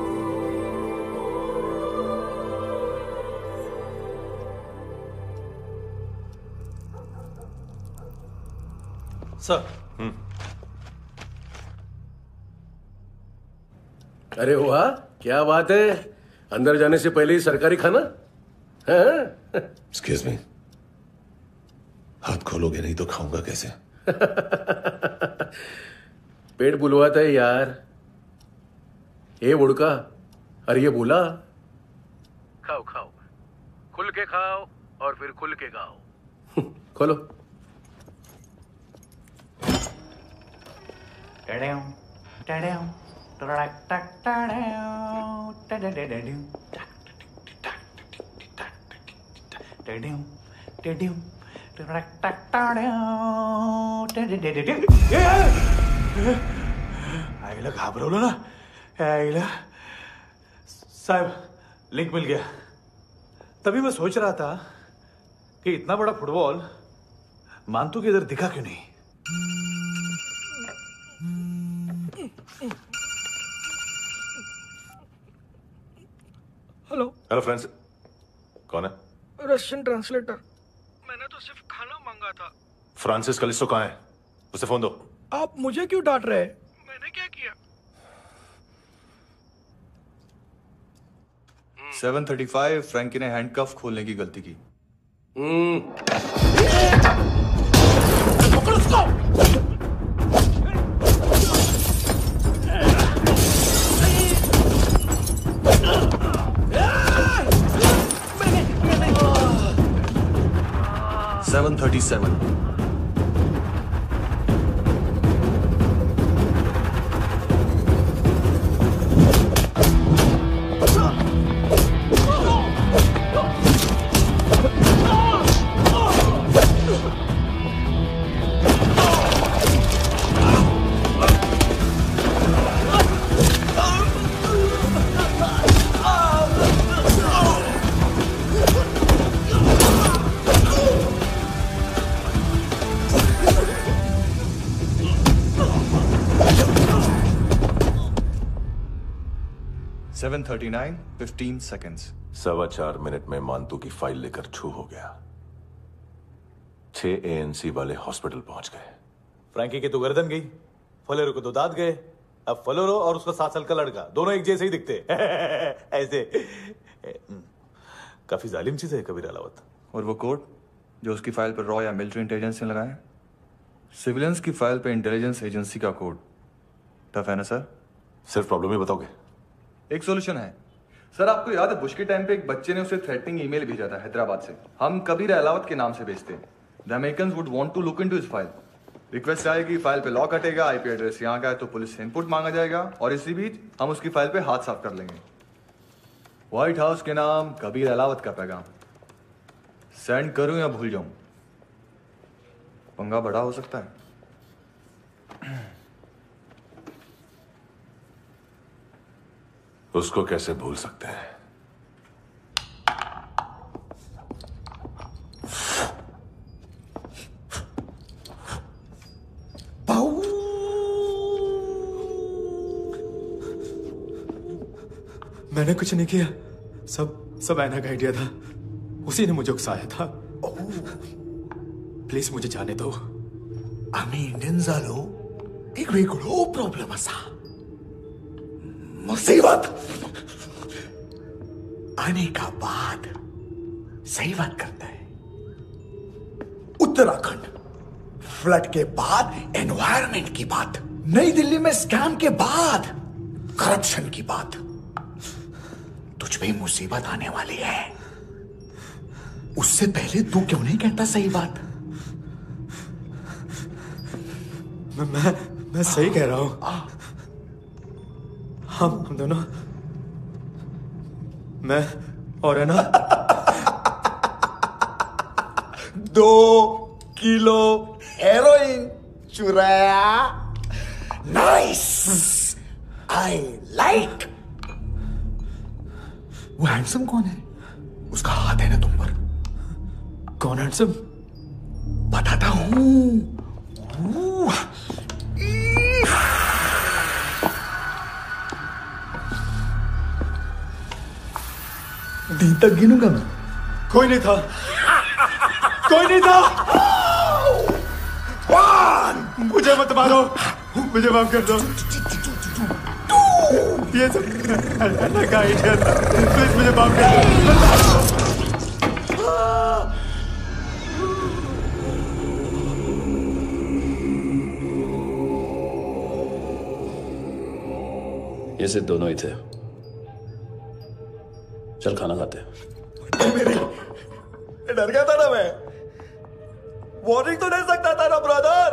सर। अरे वाह, क्या बात है। अंदर जाने से पहले ही सरकारी खाना। एक्सक्यूज मी, हाथ खोलोगे नहीं तो खाऊंगा कैसे? पेट बुलवाता है यार। ए बुड़का, अरे ये बोला। खाओ खाओ, खुल के खाओ और फिर खुल के खाओ। खोलो। आईला घाबरवलं ना। आईला साहब, लिंक मिल गया। तभी मैं सोच रहा था कि इतना बड़ा फुटबॉल मानतू के इधर दिखा क्यों नहीं। हेलो फ्रेंड्स, कौन है? Russian translator. मैंने तो सिर्फ खाना मांगा था। फ्रांसिस कलिस्टो कहाँ है? उसे फोन दो। आप मुझे क्यों डांट रहे हैं? मैंने क्या किया? 735 फ्रैंकी ने हैंडकफ खोलने की गलती की। पकड़ उसको। 737 737 7:39 15 seconds. 4.25 मिनट में मानतू की फाइल लेकर छू हो गया। 6 ANC वाले हॉस्पिटल पहुंच गए। फ्रैंकी की तो गर्दन गई, फलेरो को तो दांत गए। अब फलेरो और उसका 7 साल का लड़का दोनों एक जैसे ही दिखते ऐसे। काफी जालिम चीज है कबीर अलावत। और वो कोड जो उसकी फाइल पर रॉ या मिलिट्री इंटेलिजेंस ने लगाया, सिविलियंस की फाइल पे इंटेलिजेंस एजेंसी का कोड। टफ है ना सर? सिर्फ प्रॉब्लम ही बताओगे? एक सॉल्यूशन है सर। आपको याद है बुश के टाइम पे एक बच्चे ने उसे थ्रेटनिंग ईमेल भेजा था हैदराबाद से। हम कबीर अलावत के नाम से भेजते हैं। The Americans would want to look into his file. Request आएगी, फाइल पे लॉक हटेगा, आईपी एड्रेस यहाँ का है तो पुलिस से इनपुट मांगा जाएगा और इसी बीच हम उसकी फाइल पे हाथ साफ कर लेंगे। व्हाइट हाउस के नाम कबीर अलावत का पैगाम। सेंड करूं या भूल जाऊं? पंगा बड़ा हो सकता है। उसको कैसे भूल सकते हैं? मैंने कुछ नहीं किया, सब ऐना का आइडिया था। उसी ने मुझे उकसाया था। प्लीज मुझे जाने दो। आम्ही इंडियन्सालो एक वेगळो प्रॉब्लेम असा, मुसीबत आने का बाद सही बात करता है। उत्तराखंड फ्लड के बाद एनवायरनमेंट की बात, नई दिल्ली में स्कैम के बाद करप्शन की बात। तुझ पे मुसीबत आने वाली है, उससे पहले तू क्यों नहीं कहता सही बात? मैं सही कह रहा हूं। हम दोनों, मैं और है ना 2 किलो हेरोइन चुराया। Nice, I like. वो हैंडसम कौन है? उसका हाथ है ना तुम पर? कौन हैंडसम? बताता हूं। दिन तक गिनूंगा मैं। कोई नहीं था, कोई नहीं था। मुझे मत मारो, मुझे माफ कर दो। ये सब ऐना का आइडिया था। प्लीज मुझे माफ कर दो। ये सिर्फ दोनों ही थे। चल खाना खाते। डर गया था ना मैं। वार्निंग तो दे सकता था ना ब्रदर।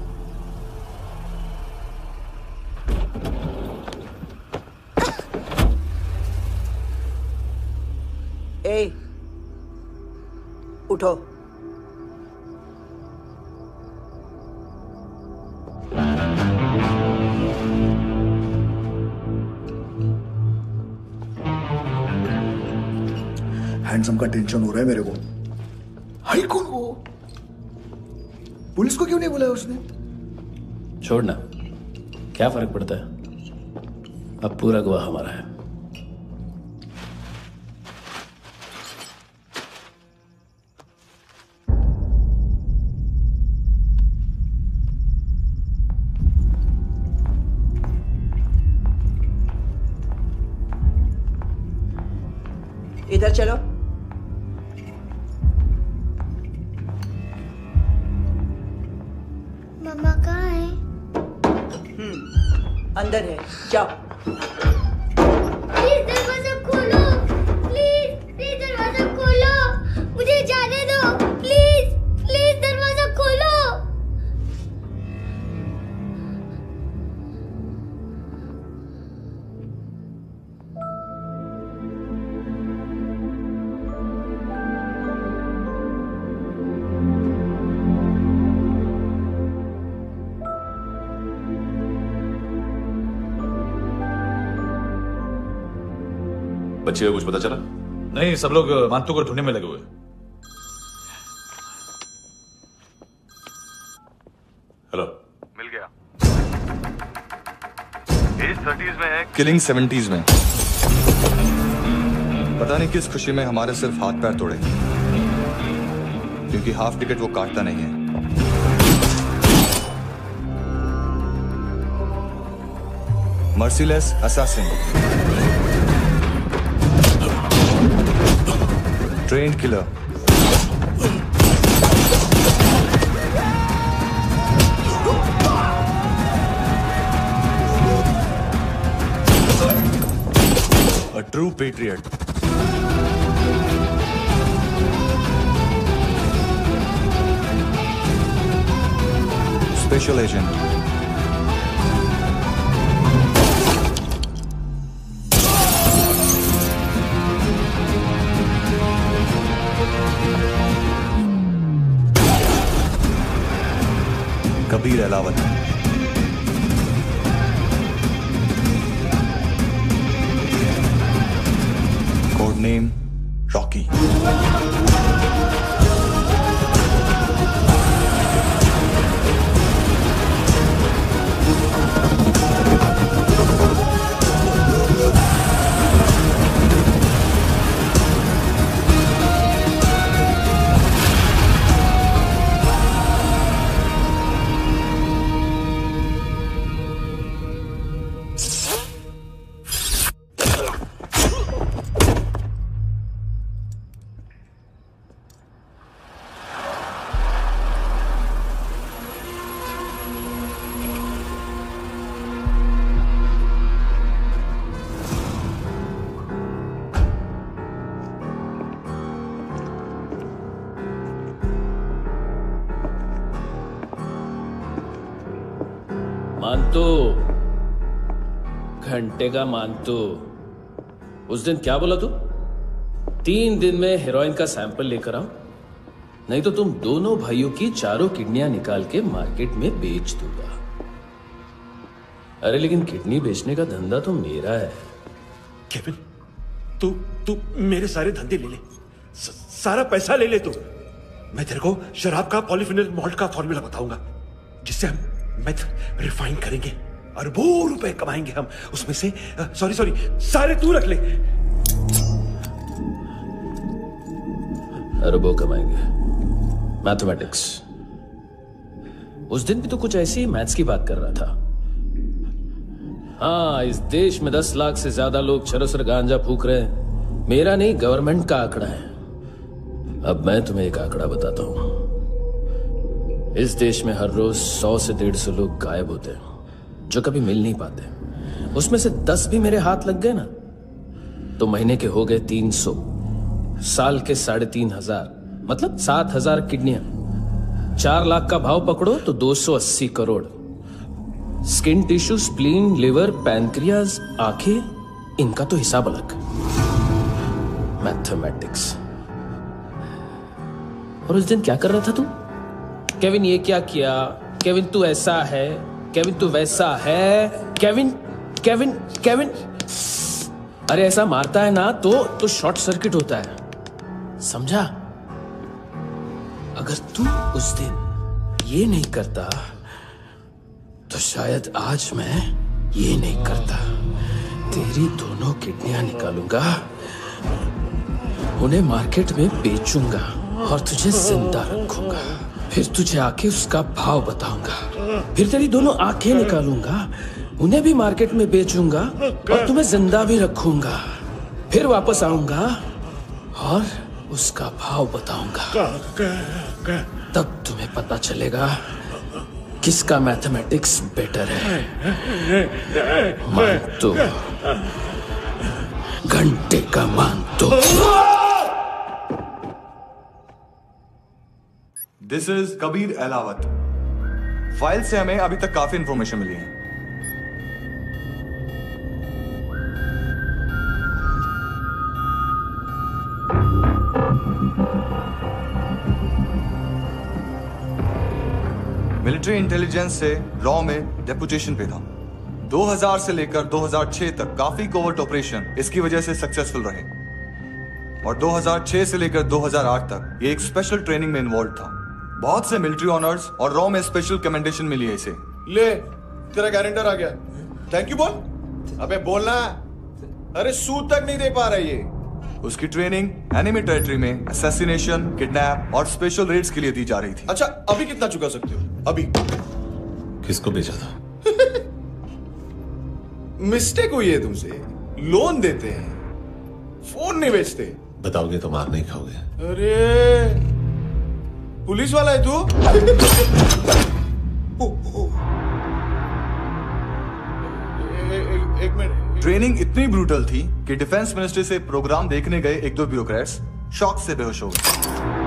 ए, उठो। हैंडसम का टेंशन हो रहा है मेरे को। हाई कौन वो? पुलिस को क्यों नहीं बुलाया उसने? छोड़ना, क्या फर्क पड़ता है? अब पूरा गवाह हमारा है। इधर चलो। मम्मा कहाँ है? अंदर है, जाओ। प्लीज दरवाजा खोलो, प्लीज प्लीज दरवाजा खोलो, मुझे जाने दो, प्लीज प्लीज दरवाजा खोलो। बच्चे को कुछ पता चला? नहीं, सब लोग मानतू को ढूंढने में लगे हुए। हेलो, मिल गया। एज 30s में है, किलिंग 70s में। पता नहीं किस खुशी में हमारे सिर्फ हाथ पैर तोड़े, क्योंकि हाफ टिकट वो काटता नहीं है। Merciless assassin, trained killer, a true patriot. Special agent. Kabir Alawat. Code name Rocky. मानतो, घंटे का मानतो। उस दिन क्या बोला तू? 3 दिन में हेरोइन का सैंपल लेकर आओ, नहीं तो तुम दोनों भाइयों की चारों किडनियां निकाल के मार्केट में बेच दूंगा। अरे लेकिन किडनी बेचने का धंधा तो मेरा है। केविन, तू मेरे सारे धंधे ले ले, सारा पैसा ले ले तू। मैं तेरे को शराब का पॉलीफिनल मॉल्ट का फॉर्मूला बताऊंगा, जिससे हम मेथ रिफाइन करेंगे, अरबों रुपए कमाएंगे हम उसमें से। सॉरी सारे तू रख ले। अरबों कमाएंगे, मैथमेटिक्स। उस दिन भी तो कुछ ऐसी मैथ्स की बात कर रहा था। हाँ, इस देश में 10 लाख से ज्यादा लोग चरस और गांजा फूक रहे हैं। मेरा नहीं, गवर्नमेंट का आंकड़ा है। अब मैं तुम्हें एक आंकड़ा बताता हूं। इस देश में हर रोज 100 से 150 लोग गायब होते हैं, जो कभी मिल नहीं पाते। उसमें से 10 भी मेरे हाथ लग गए ना, तो महीने के हो गए 300, साल के 3500, मतलब 7000 किडनियां। 4 लाख का भाव पकड़ो तो 280 crore. Skin tissue, spleen, liver, pancreas, आंखें, इनका तो हिसाब अलग। मैथमेटिक्स। और उस दिन क्या कर रहा था तू? केविन ये क्या किया, केविन तू ऐसा है, केविन तू वैसा है, केविन केविन केविन। अरे ऐसा मारता है ना तो शॉर्ट सर्किट होता है, समझा? अगर तू उस दिन ये नहीं करता तो शायद आज मैं ये नहीं करता। तेरी दोनों किडनियां निकालूंगा, उन्हें मार्केट में बेचूंगा और तुझे जिंदा रखूंगा। फिर तुझे आके उसका भाव बताऊंगा। फिर तेरी दोनों आंखें निकालूंगा, उन्हें भी मार्केट में बेचूंगा और तुम्हें जिंदा भी रखूंगा। फिर वापस आऊंगा और उसका भाव बताऊंगा। तब तुम्हें पता चलेगा किसका मैथमेटिक्स बेटर है। मानतो, घंटे का मानतो। This is Kabir Alawat. File से हमें अभी तक काफी इंफॉर्मेशन मिली है। मिलिट्री इंटेलिजेंस से रॉ में डेपुटेशन पे था। 2000 से लेकर 2006 तक काफी कोवर्ट ऑपरेशन इसकी वजह से सक्सेसफुल रहे, और 2006 से लेकर 2008 तक ये एक स्पेशल ट्रेनिंग में इन्वॉल्व था। बहुत से मिलिट्री ऑनर्स और रॉ में स्पेशल कमेंडेशन मिली है इसे। ले, तेरा गारंटर आ गया। थैंक यू बोल। अबे बोलना। अरे सूद तक नहीं दे पा रहा ये। उसकी ट्रेनिंग एनिमी टेरिटरी में असैसिनेशन, किडनैप और स्पेशल रेड्स के लिए दी जा रही थी। अच्छा, अभी कितना चुका सकते हो? अभी किसको भेजा था? मिस्टेक हुई है तुमसे। लोन देते हैं, फोन नहीं बेचते। बताओगे तो मार नहीं खाओगे। अरे पुलिस वाला है तू? एक मिनट। ट्रेनिंग इतनी ब्रूटल थी कि डिफेंस मिनिस्ट्री से प्रोग्राम देखने गए एक दो ब्यूरोक्रेट्स शॉक से बेहोश हो गए।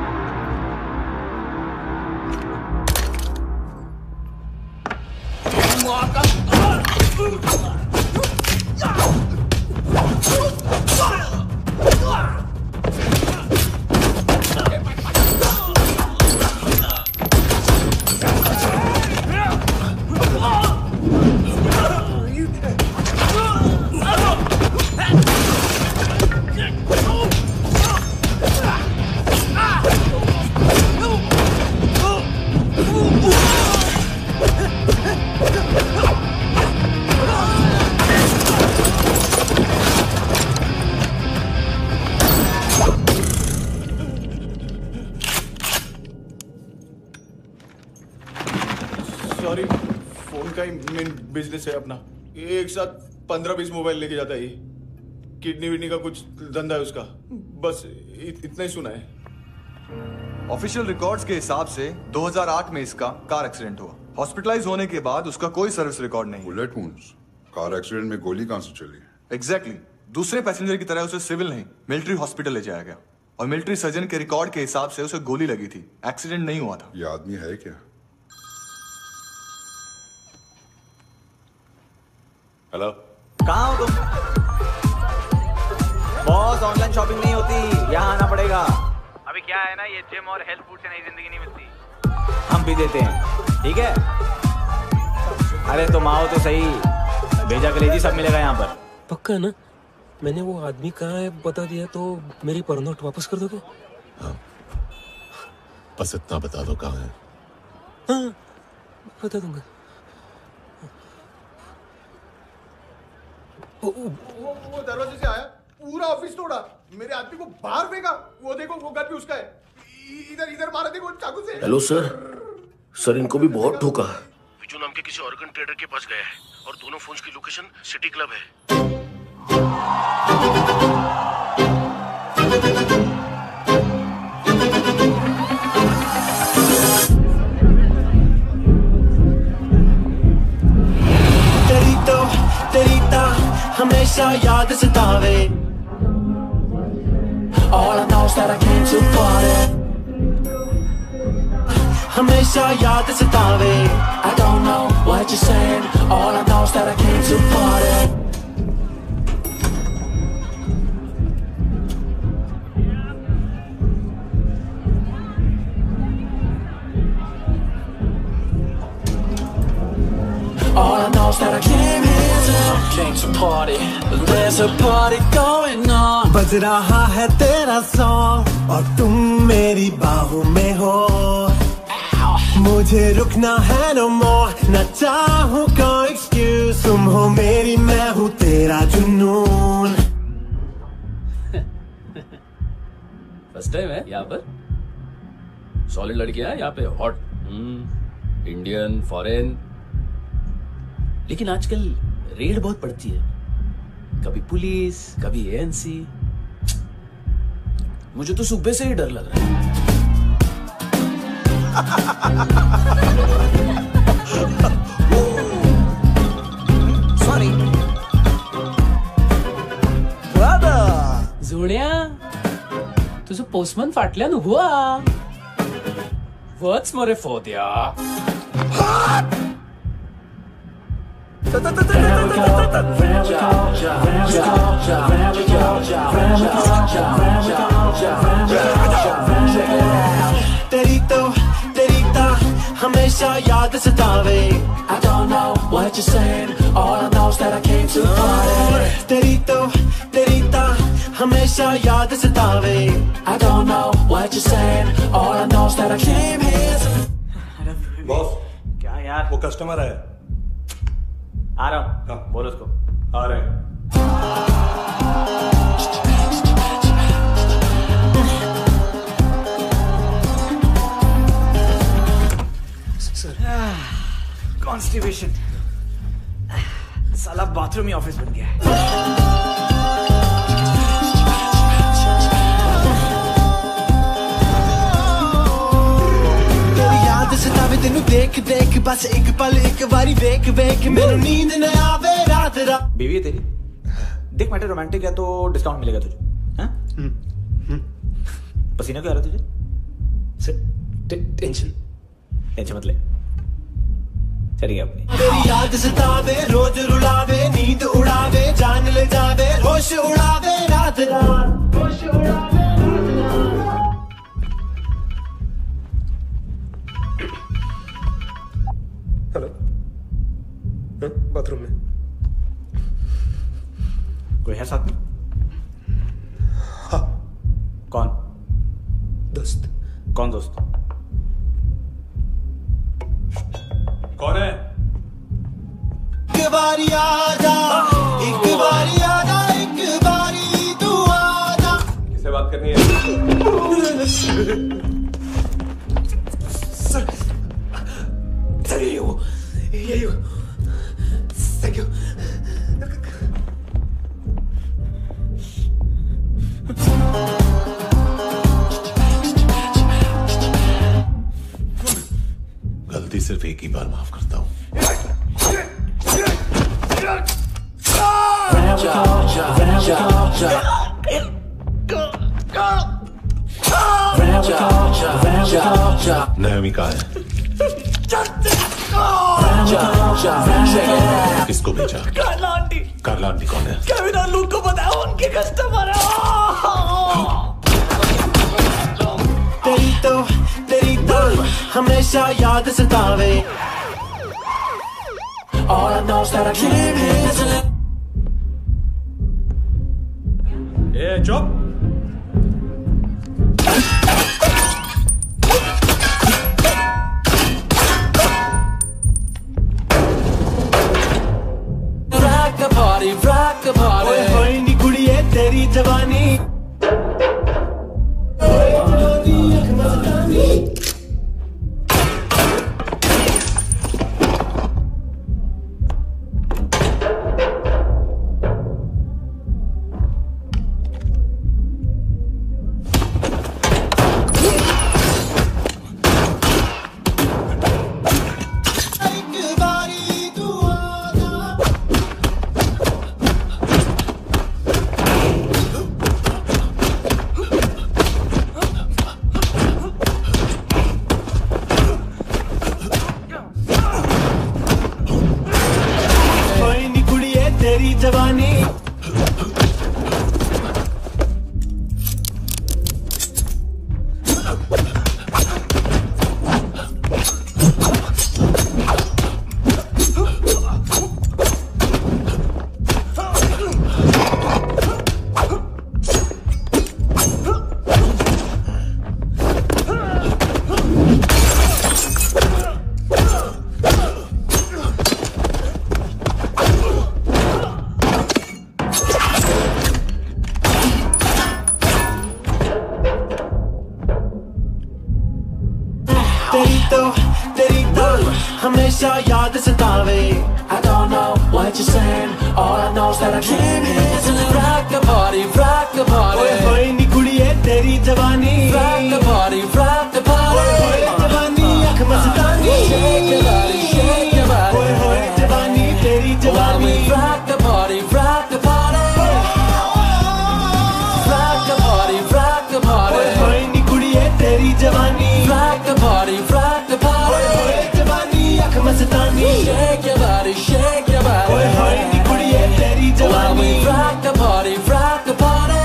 सॉरी, फोन का ही मेन बिजनेस है अपना। एक साथ 15-20 मोबाइल लेके जाता है ये। किडनी विडनी का कुछ धंधा है उसका। बस इतना ही सुना है। ऑफिशियल रिकॉर्ड्स के हिसाब से 2008 में इसका कार एक्सीडेंट हुआ। हॉस्पिटलाइज होने के बाद उसका कोई सर्विस रिकॉर्ड नहीं। बुलेट वुंड्स, कार एक्सीडेंट में गोली कहां से चली? एग्जैक्टली। दूसरे पैसेंजर की तरह उसे सिविल नहीं, मिलिट्री हॉस्पिटल ले जाया गया और मिलिट्री सर्जन के रिकॉर्ड के हिसाब से उसे गोली लगी थी। एक्सीडेंट नहीं हुआ था। ये आदमी है क्या? हेलो, कहाँ हो तुम? बॉस, ऑनलाइन शॉपिंग नहीं होती, यहाँ आना पड़ेगा। अभी क्या है ना, ये जिम और हेल्थ फूड से नई जिंदगी नहीं मिलती। हम भी देते हैं, ठीक है? अरे तुम आओ तो सही, भेजा कलेजी सब मिलेगा यहाँ पर। पक्का ना? मैंने वो आदमी कहाँ है बता दिया तो मेरी परनोट वापस कर दोगे? हाँ, बस इतना बता दो कहाँ है। हाँ, बता दूंगा। वो दरवाजे से आया, पूरा ऑफिस तोड़ा, मेरे आदमी को बाहर फेंका। वो देखो, वो गन भी उसका है। इधर इधर मारा, देखो चाकू से। हेलो सर, सर इनको भी बहुत ठोका। विजू नाम के किसी ऑर्गन ट्रेडर के पास गया है और दोनों फोन्स की लोकेशन सिटी क्लब है। तेरी हमेशा याद सतावे। All I know is that I came to party. हमेशा याद सतावे। I don't know what you're saying. All I know is that I came to party. All I know is that I came to party. There's a party going on. बज रहा है तेरा सॉन्ग और तुम मेरी बाहों में हो। मुझे रुकना है no more, न चाहूँ कोई excuse। तुम हो मेरी, मैं हूँ तेरा जुनून। फर्स्ट टाइम है यहाँ पर। सॉलिड लड़कियां हैं यहाँ पे, हॉट इंडियन, फॉरेन। लेकिन आजकल रेड बहुत पड़ती है, कभी पुलिस, कभी एएनसी। मुझे तो सुबह से ही डर लग रहा है। सॉरी जोड्या, तुझं पोस्टमन फाटल्यान हुआ वच मरे फोद्या। तेरी हमेशा याद सतावे। I don't know what you're saying. All I know is that I came to party. तेरी हमेशा याद सतावे। I don't know what you're saying. All I know is that I came here. Boss, क्या यार? वो कस्टमर है। आ रहा हूँ। बोलो उसको। आ रहे हैं। कॉन्स्टिपेशन, साला बाथरूम ही ऑफिस बन गया है। तेरी याद सतावे तेनू देख देख, बस एक पल एक बारी वेख वेख, मैनू नींद न आवे रात रात। बीवी है तेरी? देख मैटर रोमांटिक है तो डिस्काउंट मिलेगा तुझे। हाँ? पसीना क्यों आ रहा तुझे? टेंशन मत ले, चलिए अपनी। तेरी याद सतावे रोज रुलावे, नींद उड़ावे, जान ले जावे, होश उड़ावे रात रात, होश उड़ावे रात रात। हेलो, बाथरूम में कोई है साथ में? हाँ। कौन? दोस्त। कौन दोस्त? कौन है? एक बारी आजा, एक बारी आजा, एक बारी तू आजा। किससे बात करनी है? सर यही हो। Thank you. गलती सिर्फ एक ही बार माफ करता हूं। नायोमी कहाँ है? किसको भेजा? कार्ला आंटी। कार्ला आंटी कौन है? केविन और लूक को बताया, उनके कस्टमर है। तेरी तो हमेशा याद सतावे। All I know is that I can't handle it. ए चुप। rock the party। ओए होए नी कुड़िए तेरी जवानी, जवानी। तेरी तो हमेशा याद सतावे। I don't know what you're saying, all I know is that I can't handle it। Rock the party, rock the party। ओए होए नी कुड़िए तेरी जवानी। Rock the party, rock the party। ओए होए जवानी अख मस्तानी। Shake your body, shake your body। ओए होए जवानी तेरी जवानी। Rock the party, rock the party। Rock the party, rock the party। ओए होए नी कुड़िए तेरी जवानी। Rock the party, rock the party। ओए होए जवानी अख मस्तानी। Shake your body, shake your body। ओए होए नी कुड़िए तेरी जवानी। Rock the party, rock the party।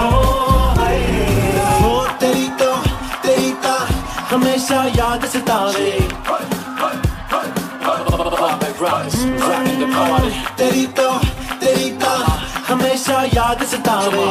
ओ तेरी तो हमेशा याद सतावे। तेरी तो हमेशा याद सतावे।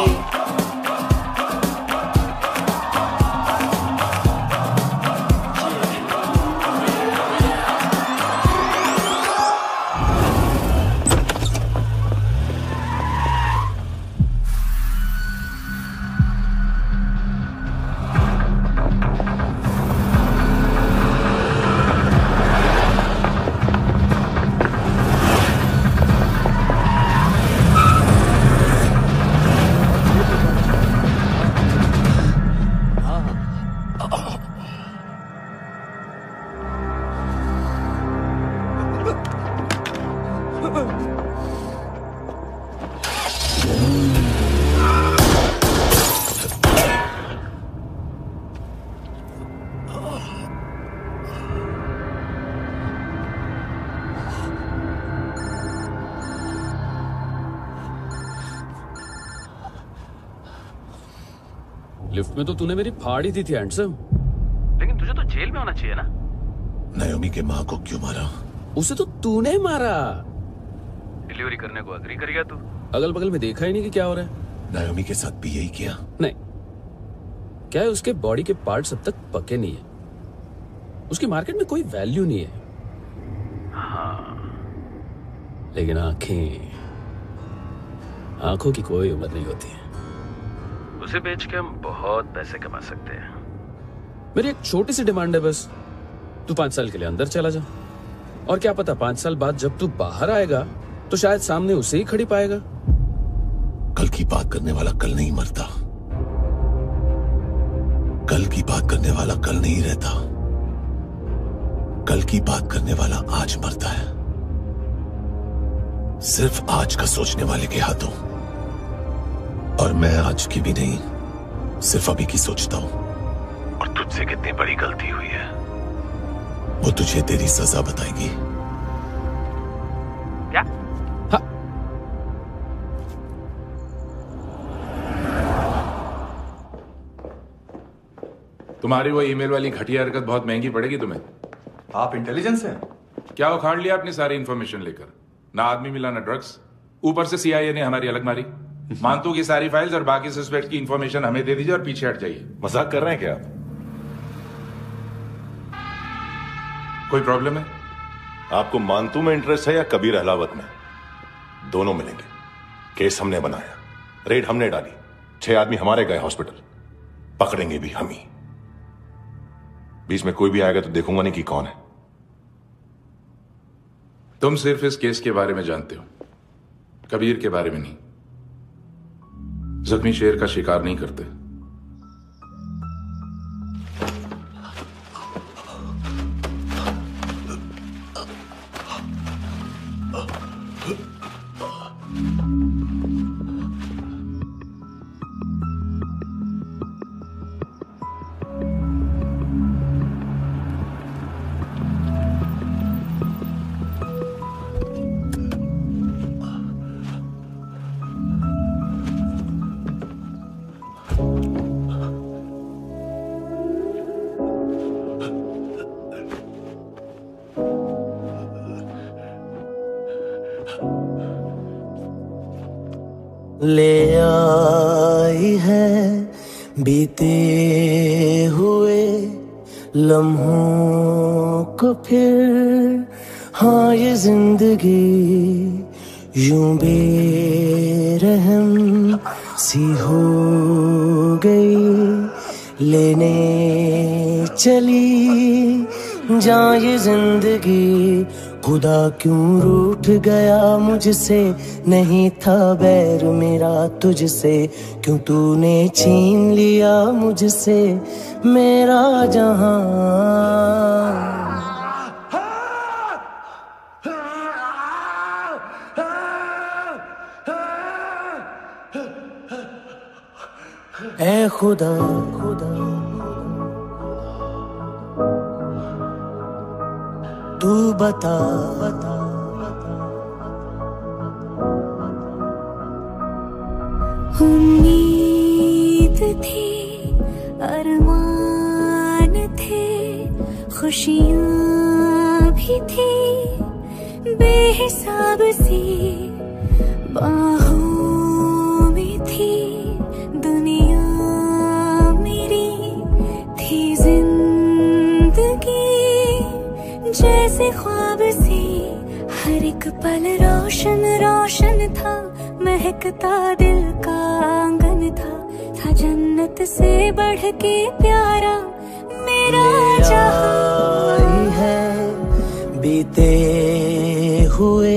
लिफ्ट में तो तूने मेरी फाड़ ही दी थी हैंडसम। लेकिन तुझे तो जेल में होना चाहिए ना। नायोमी के माँ को क्यों मारा? उसे तो तूने मारा। डिलीवरी करने को अग्री कर गया तू। अगल बगल में देखा ही नहीं कि क्या हो रहा है। नायोमी के साथ भी यही किया? नहीं, क्या है उसके बॉडी के पार्ट्स अब तक पके नहीं है, उसकी मार्केट में कोई वैल्यू नहीं है। हाँ, लेकिन आंखों की कोई उम्र नहीं होती है। उसे बेच के हम बहुत पैसे कमा सकते हैं। मेरी एक छोटी सी डिमांड है बस, तू 5 साल के लिए अंदर चला जा, और क्या पता 5 साल बाद जब तू बाहर आएगा तो शायद सामने उसे ही खड़ी पाएगा। कल की बात करने वाला कल नहीं मरता, कल की बात करने वाला कल नहीं रहता, कल की बात करने वाला आज मरता है। सिर्फ आज का सोचने वाले के हाथों। और मैं आज की भी नहीं, सिर्फ अभी की सोचता हूं। और तुझसे कितनी बड़ी गलती हुई है वो तुझे तेरी सजा बताएगी। क्या? हाँ। तुम्हारी वो ईमेल वाली घटिया हरकत बहुत महंगी पड़ेगी तुम्हें। आप इंटेलिजेंस हैं? क्या उखाड़ लिया अपनी सारी इंफॉर्मेशन लेकर? ना आदमी मिला ना ड्रग्स, ऊपर से CIA ने हमारी अलग मारी। मानतू की सारी फाइल्स और बाकी सस्पेक्ट की इंफॉर्मेशन हमें दे दीजिए और पीछे हट जाइए। मजाक कर रहे हैं क्या आप? कोई प्रॉब्लम है? आपको मानतू में इंटरेस्ट है या कबीर अहलावत में? दोनों मिलेंगे। केस हमने बनाया, रेड हमने डाली, 6 आदमी हमारे गए हॉस्पिटल, पकड़ेंगे भी हम ही। बीच में कोई भी आएगा तो देखूंगा नहीं कि कौन है। तुम सिर्फ इस केस के बारे में जानते हो, कबीर के बारे में नहीं। जख्मी शेर का शिकार नहीं करते। ले आई है बीते हुए लम्हों को फिर, हाँ ये जिंदगी यूं बेरहम सी हो गई, लेने चली जा ये जिंदगी। खुदा क्यों रूठ गया मुझसे, नहीं था बैर मेरा तुझसे, क्यों तूने छीन लिया मुझसे मेरा जहां। ऐ खुदा तू बता उम्मीद थी, अरमान थे, खुशियाँ भी थी बेहिसाब सी, बाहों में थी दुनिया मेरी, थी जिंदगी जैसे ख्वाब सी, हर एक पल रोशन रोशन था, महकता दिल का आंगन था जन्नत से बढ़ के प्यारा मेरा जहां। है बीते हुए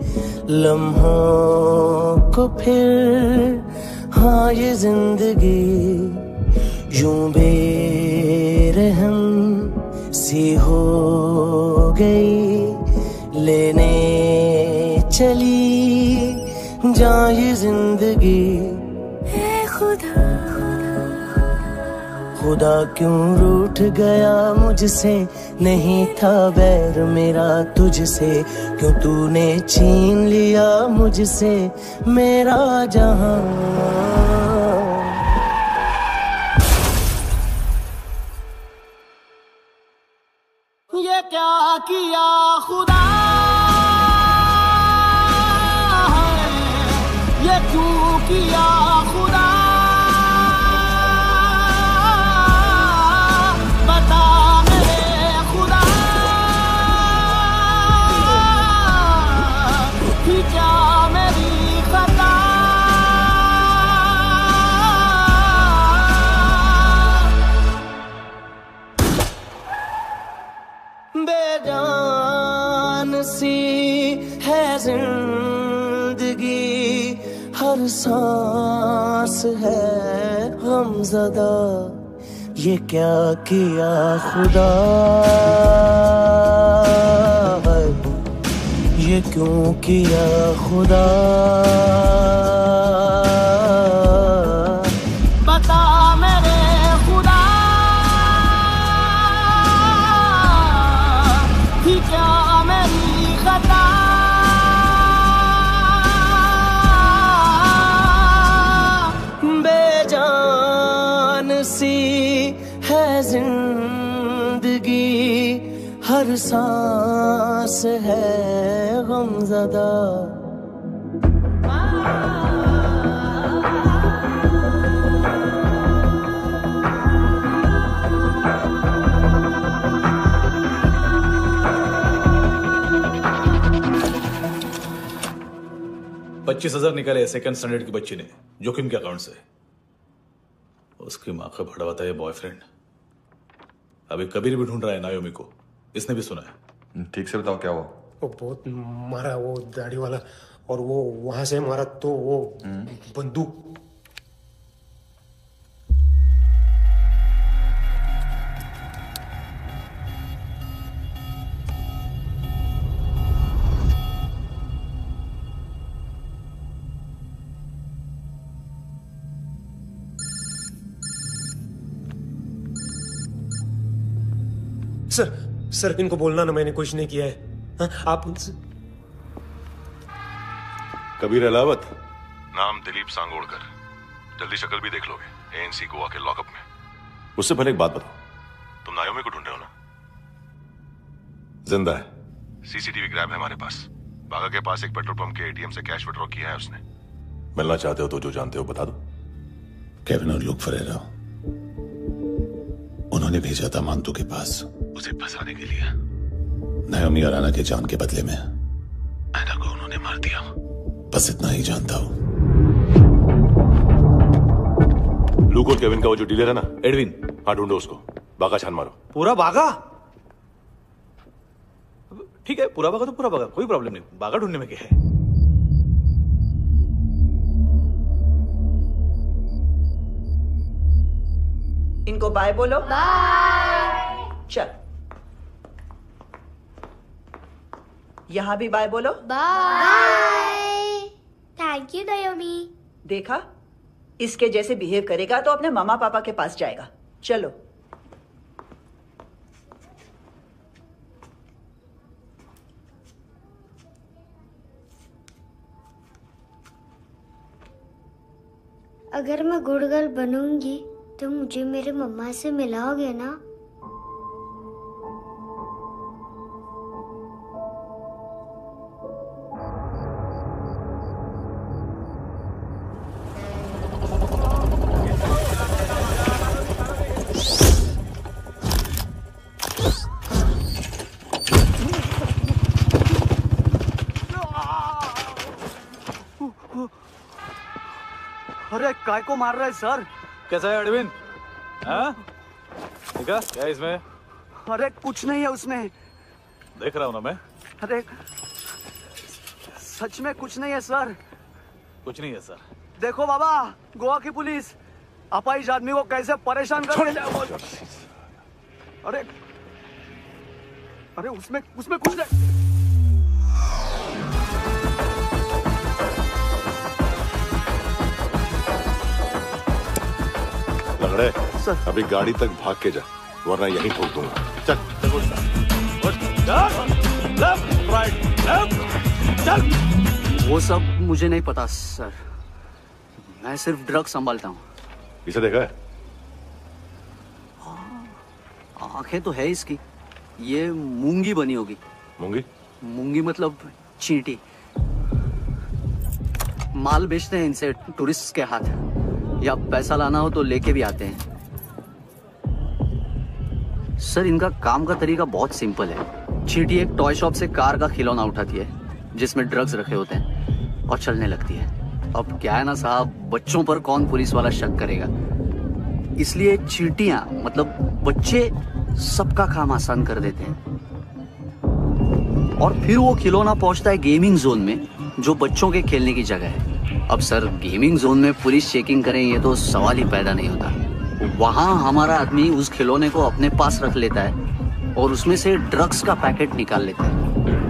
लम्हों को फिर, हाँ ये जिंदगी यूं बेरहम सी हो गई, लेने चली जा ये जिंदगी। ऐ खुदा खुदा क्यों रूठ गया मुझसे, नहीं था बैर मेरा तुझसे, क्यों तूने छीन लिया मुझसे मेरा जहां। किया खुदा ये क्यों किया खुदा बता मेरे खुदा कि क्या मेरी खता बेजान सी है जिंदगी हर सांस है गमज़दा ये क्या किया खुदा ये क्यों किया खुदा बता मेरे खुदा कि क्या मेरी खता बेजान सी है जिंदगी हर सांस है गमज़दा $25,000 निकाले सेकंड स्टैंडर्ड की बच्ची ने जोखिम के अकाउंट से। उसकी माँ का भड़वाता है बॉयफ्रेंड। अभी कबीर भी ढूंढ रहा है नायोमी को, इसने भी सुना है। ठीक से बताओ क्या हुआ। वो बहुत मारा वो दाढ़ी वाला, और वो वहां से मारा तो वो बंदूक। सर इनको बोलना ना मैंने कुछ नहीं किया है। हाँ, आप उनसे। कबीर अलावत, नाम दिलीप सांगोड़कर। जल्दी शक्ल भी देख लोगे एएनसी गोवा के लॉकअप में। उससे पहले एक बात बताओ, तुम नायोमी को ढूंढ रहे हो ना? जिंदा है, सीसीटीवी ग्रैब है हमारे पास। बागा के पास एक पेट्रोल पंप के एटीएम से कैश विड्रॉ किया है उसने। मिलना चाहते हो तो जो जानते हो बता दो। केविन और लुक फरेरा, उन्होंने भेजा था मांतू के पास उसे फंसाने के लिए। नायोमी अराना के जान के बदले में एना को उन्होंने मार दिया। बस इतना ही जानता हूं। लुक और केविन का वो जो डीलर है ना, एडविन, हाँ ढूंढो उसको। बागा छान मारो। पूरा बागा? ठीक है, पूरा बागा तो पूरा बागा, कोई प्रॉब्लम नहीं। बागा ढूंढने में क्या है? इनको बाय बोलो। बाय। चल, यहां भी बाय बोलो। बाय। Thank you Naomi. देखा, इसके जैसे बिहेव करेगा तो अपने मामा पापा के पास जाएगा। चलो। अगर मैं गुड गर्ल बनूंगी तो मुझे मेरे मम्मा से मिलाओगे ना? अरे काय को मार रहा है सर? कैसा है एडविन? हाँ? देखा क्या है इसमें? अरे कुछ नहीं है उसमें। देख रहा हूं ना मैं। अरे सच में कुछ नहीं है सर। कुछ नहीं है सर। देखो बाबा, गोवा की पुलिस अपाहिज आदमी को कैसे परेशान कर रही है। अरे अरे उसमें कुछ नहीं। लंगड़े, अभी गाड़ी तक भाग के जा, वरना यहीं ठोक दूंगा। चल। वो सब मुझे नहीं पता सर, मैं सिर्फ ड्रग संभालता हूँ। इसे देखा है? आंखें तो है इसकी, ये मूंगी बनी होगी। मूंगी? मूंगी मतलब चींटी। माल बेचते हैं इनसे टूरिस्ट के हाथ, या पैसा लाना हो तो लेके भी आते हैं। सर इनका काम का तरीका बहुत सिंपल है। चींटी एक टॉय शॉप से कार का खिलौना उठाती है जिसमें ड्रग्स रखे होते हैं और चलने लगती है। अब क्या है ना साहब, बच्चों पर कौन पुलिस वाला शक करेगा, इसलिए चींटियां मतलब बच्चे सबका काम आसान कर देते हैं। और फिर वो खिलौना पहुंचता है गेमिंग जोन में, जो बच्चों के खेलने की जगह है। अब सर गेमिंग जोन में पुलिस चेकिंग करें ये तो सवाल ही पैदा नहीं होता। वहां हमारा आदमी उस खिलौने को अपने पास रख लेता है और उसमें से ड्रग्स का पैकेट निकाल लेता है,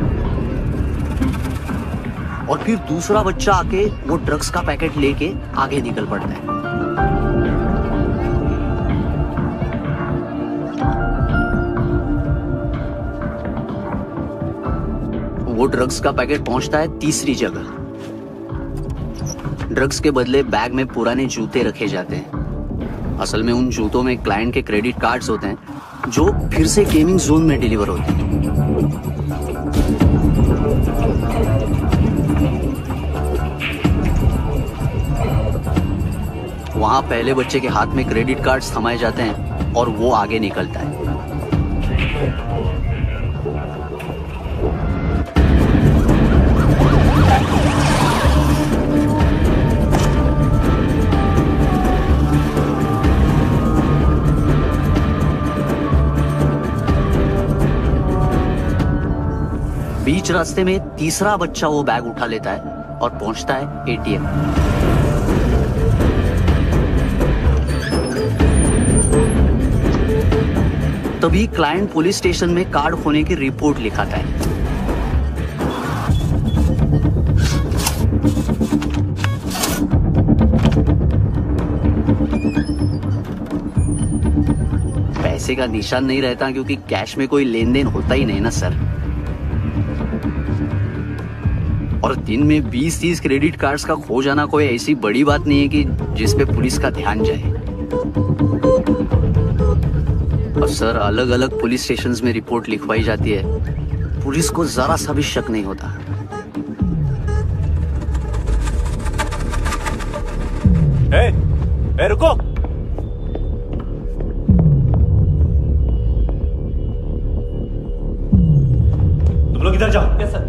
और फिर दूसरा बच्चा आके वो ड्रग्स का पैकेट लेके आगे निकल पड़ता है। वो ड्रग्स का पैकेट पहुंचता है तीसरी जगह। ड्रग्स के बदले बैग में पुराने जूते रखे जाते हैं। असल में उन जूतों में क्लाइंट के क्रेडिट कार्ड्स होते हैं जो फिर से गेमिंग जोन में डिलीवर होते हैं। वहां पहले बच्चे के हाथ में क्रेडिट कार्ड्स थमाए जाते हैं और वो आगे निकलता है। बीच रास्ते में तीसरा बच्चा वो बैग उठा लेता है और पहुंचता है एटीएम। तभी क्लाइंट पुलिस स्टेशन में कार्ड खोने की रिपोर्ट लिखाता है। पैसे का निशान नहीं रहता क्योंकि कैश में कोई लेन देन होता ही नहीं ना सर। और दिन में 20-30 क्रेडिट कार्ड्स का खो जाना कोई ऐसी बड़ी बात नहीं है कि जिस पे पुलिस का ध्यान जाए। और सर अलग अलग पुलिस स्टेशंस में रिपोर्ट लिखवाई जाती है, पुलिस को जरा सा भी शक नहीं होता। रुको, तुम लोग इधर जाओ। Yes sir.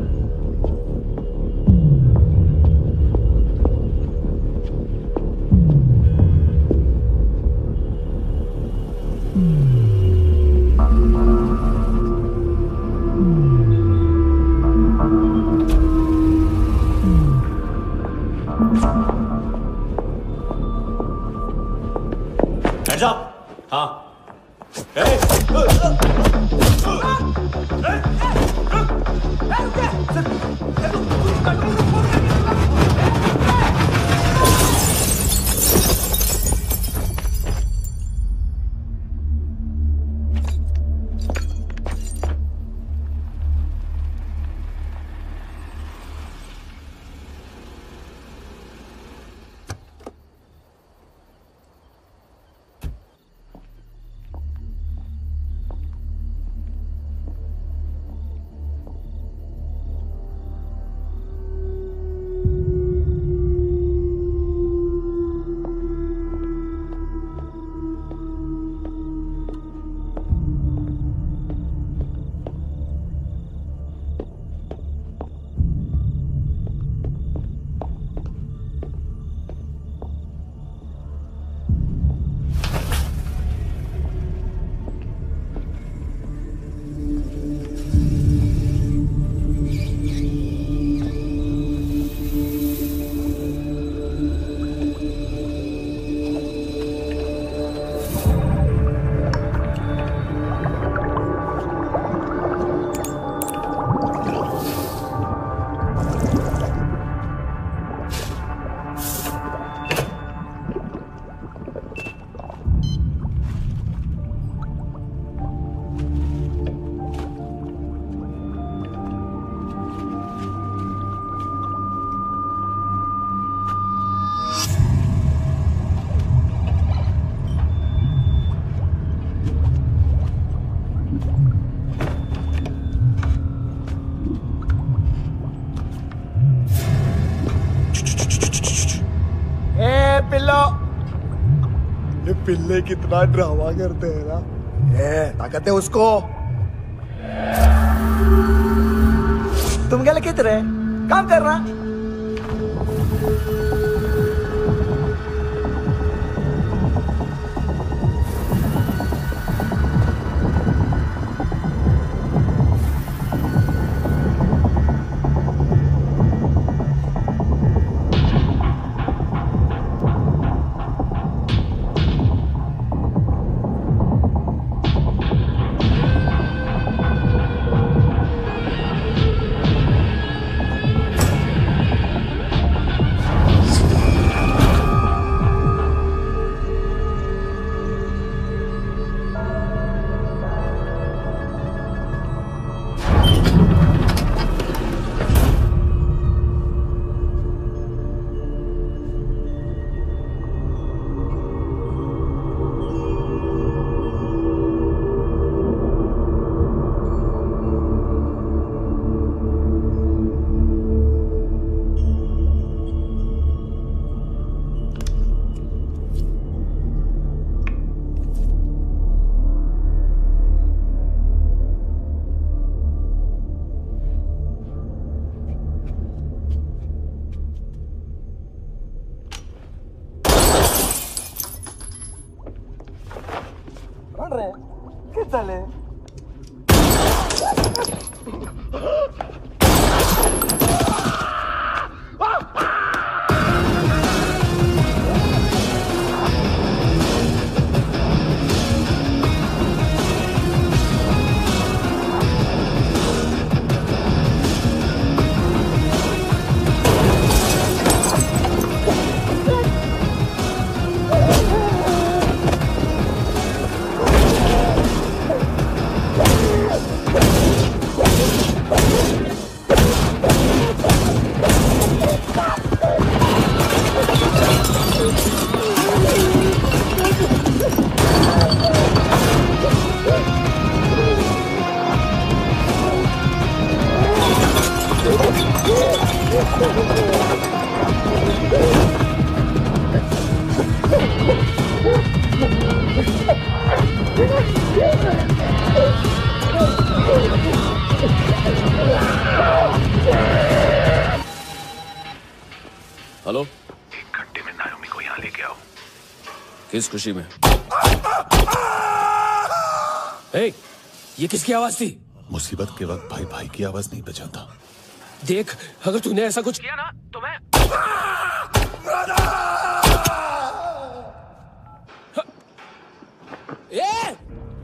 Hands up! हाँ। पिल्लो। ये पिल्ले कितना ड्रामा करते हैं ना। ताकत है उसको। तुम क्या लिखित रहे? काम कर रहा। हेलो, 1 घंटे में नायोमी को यहाँ लेके आओ। किस खुशी में? ए, ये किसकी आवाज थी? मुसीबत के वक्त भाई भाई की आवाज नहीं बजाता। देख, अगर तूने ऐसा कुछ किया ना तो मैं ए!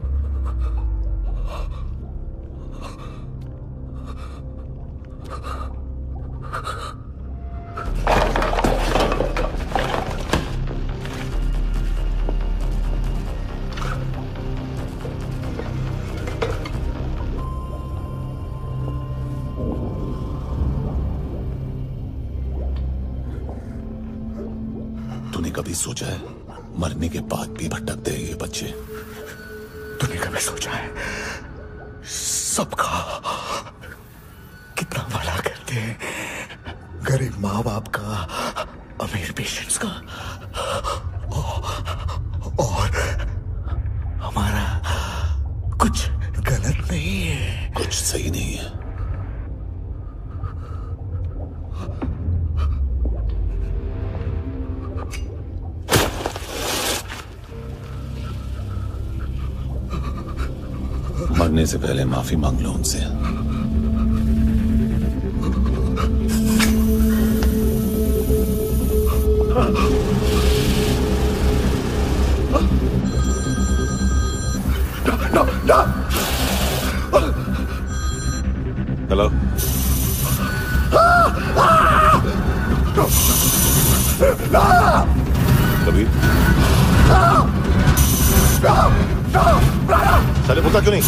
तूने कभी सोचा है मरने के बाद भी भटकते हैं ये बच्चे? तूने कभी सोचा है सबका कितना भला करते हैं? गरीब माँ बाप का, अमीर पेशेंट्स का, और हमारा कुछ गलत नहीं है, कुछ सही नहीं है। मरने से पहले माफी मांग लो उनसे। हेलो, कबीर, साले बोलता क्यों नहीं?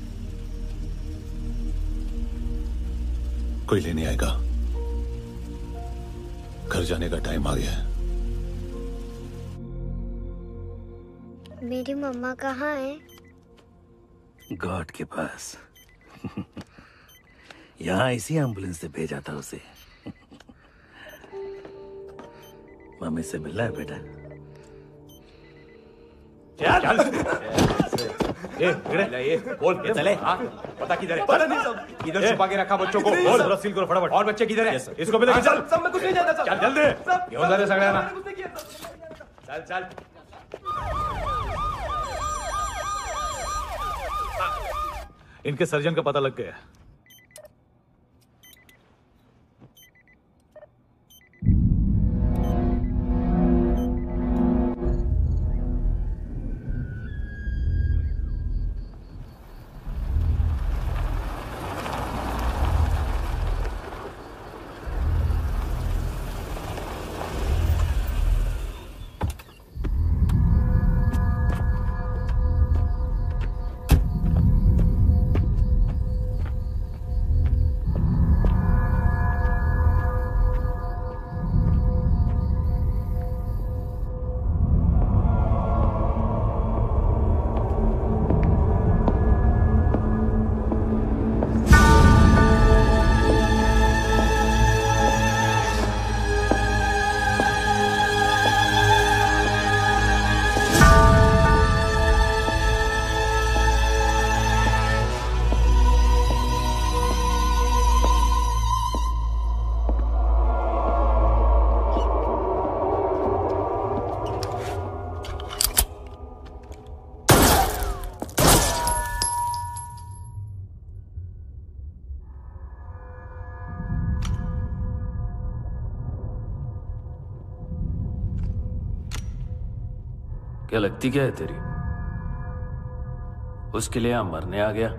कोई लेने आएगा? घर जाने का टाइम आ गया है। मेरी मम्मा कहाँ है? गॉड के पास। यहाँ इसी एम्बुलेंस से भेजा था उसे। मम्मी से मिलना है बेटा। चल ये बोल ये चले। हाँ पता किधर है? पता नहीं सब इधर छुपा के रखा बच्चों को। बोल पूरा सील करो फटाफट। और बच्चे किधर है? इसको भी लेके चल। सब मैं कुछ नहीं जानता। चल जल्दी क्यों जा रहे सगळे ना? चल चल इनके सर्जन का पता लग गया। क्या लगती क्या है तेरी? उसके लिए यहां मरने आ गया?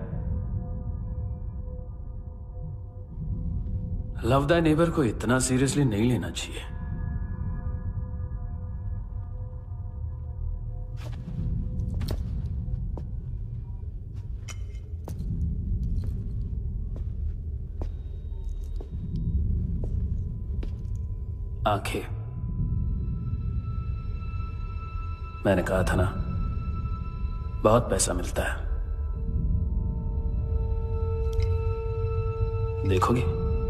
लव द नेबर को इतना सीरियसली नहीं लेना चाहिए। आंखें, मैंने कहा था ना, बहुत पैसा मिलता है। देखोगे?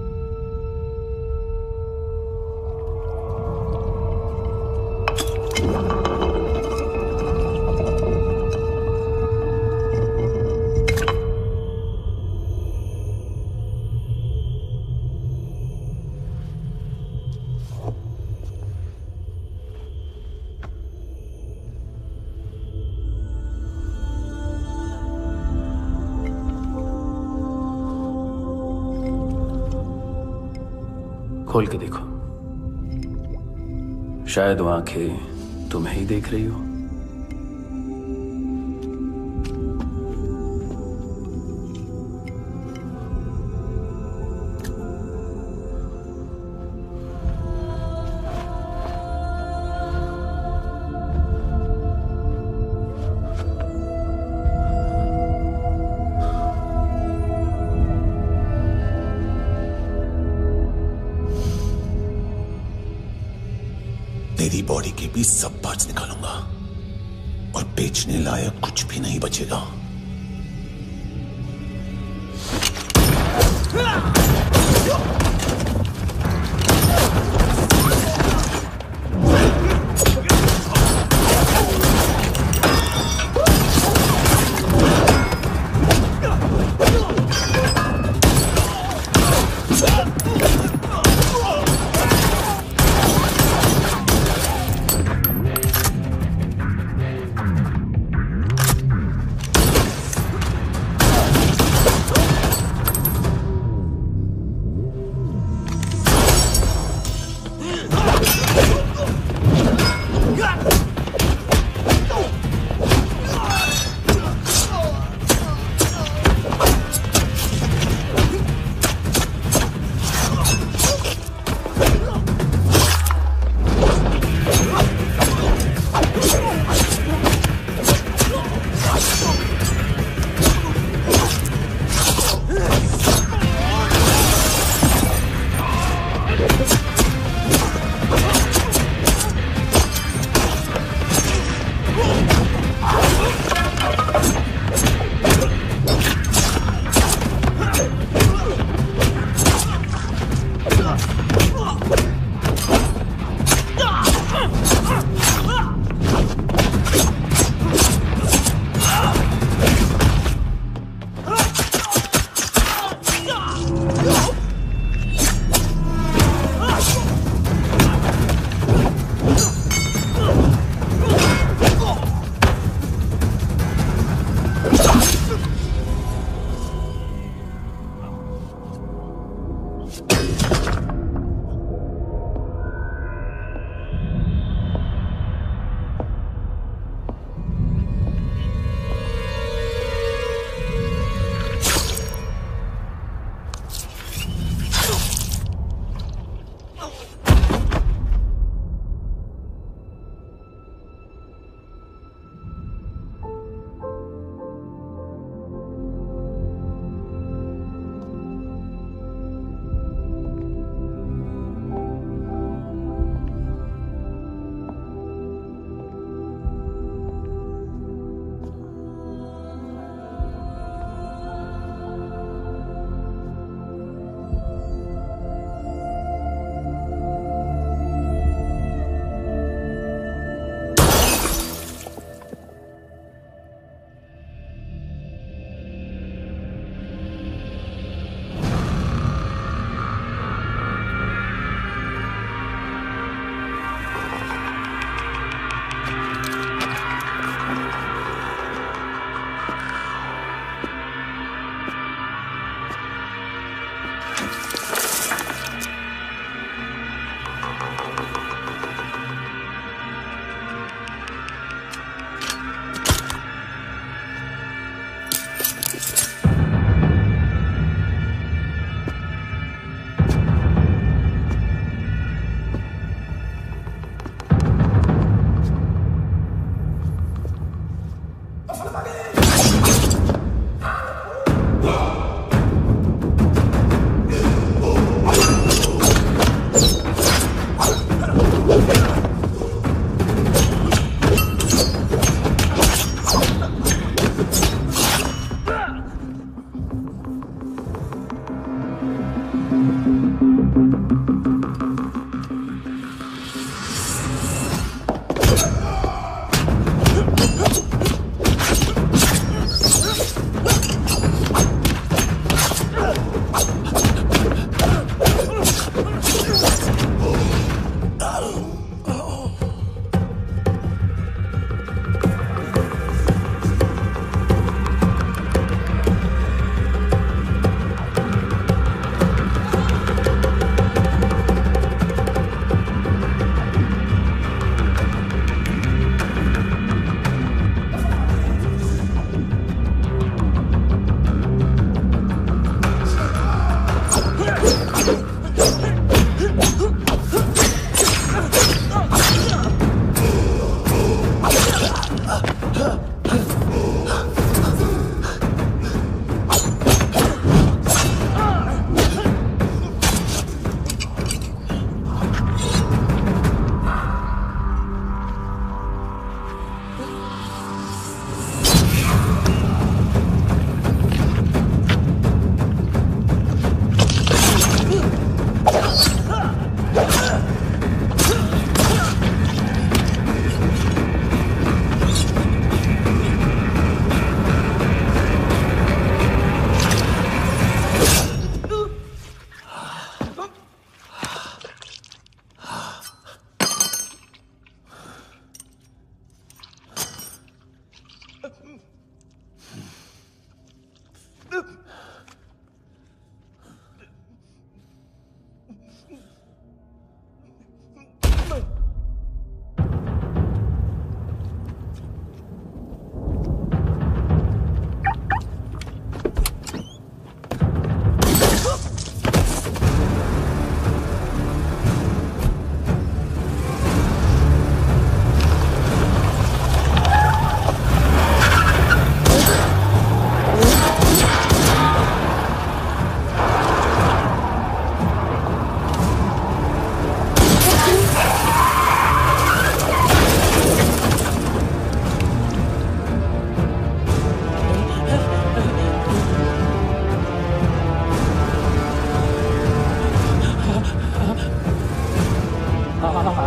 खोल के देखो, शायद वो आंखें तुम्हें ही देख रही हो। तेरी बॉडी के भी सब पार्ट्स निकालूंगा और बेचने लायक कुछ भी नहीं बचेगा।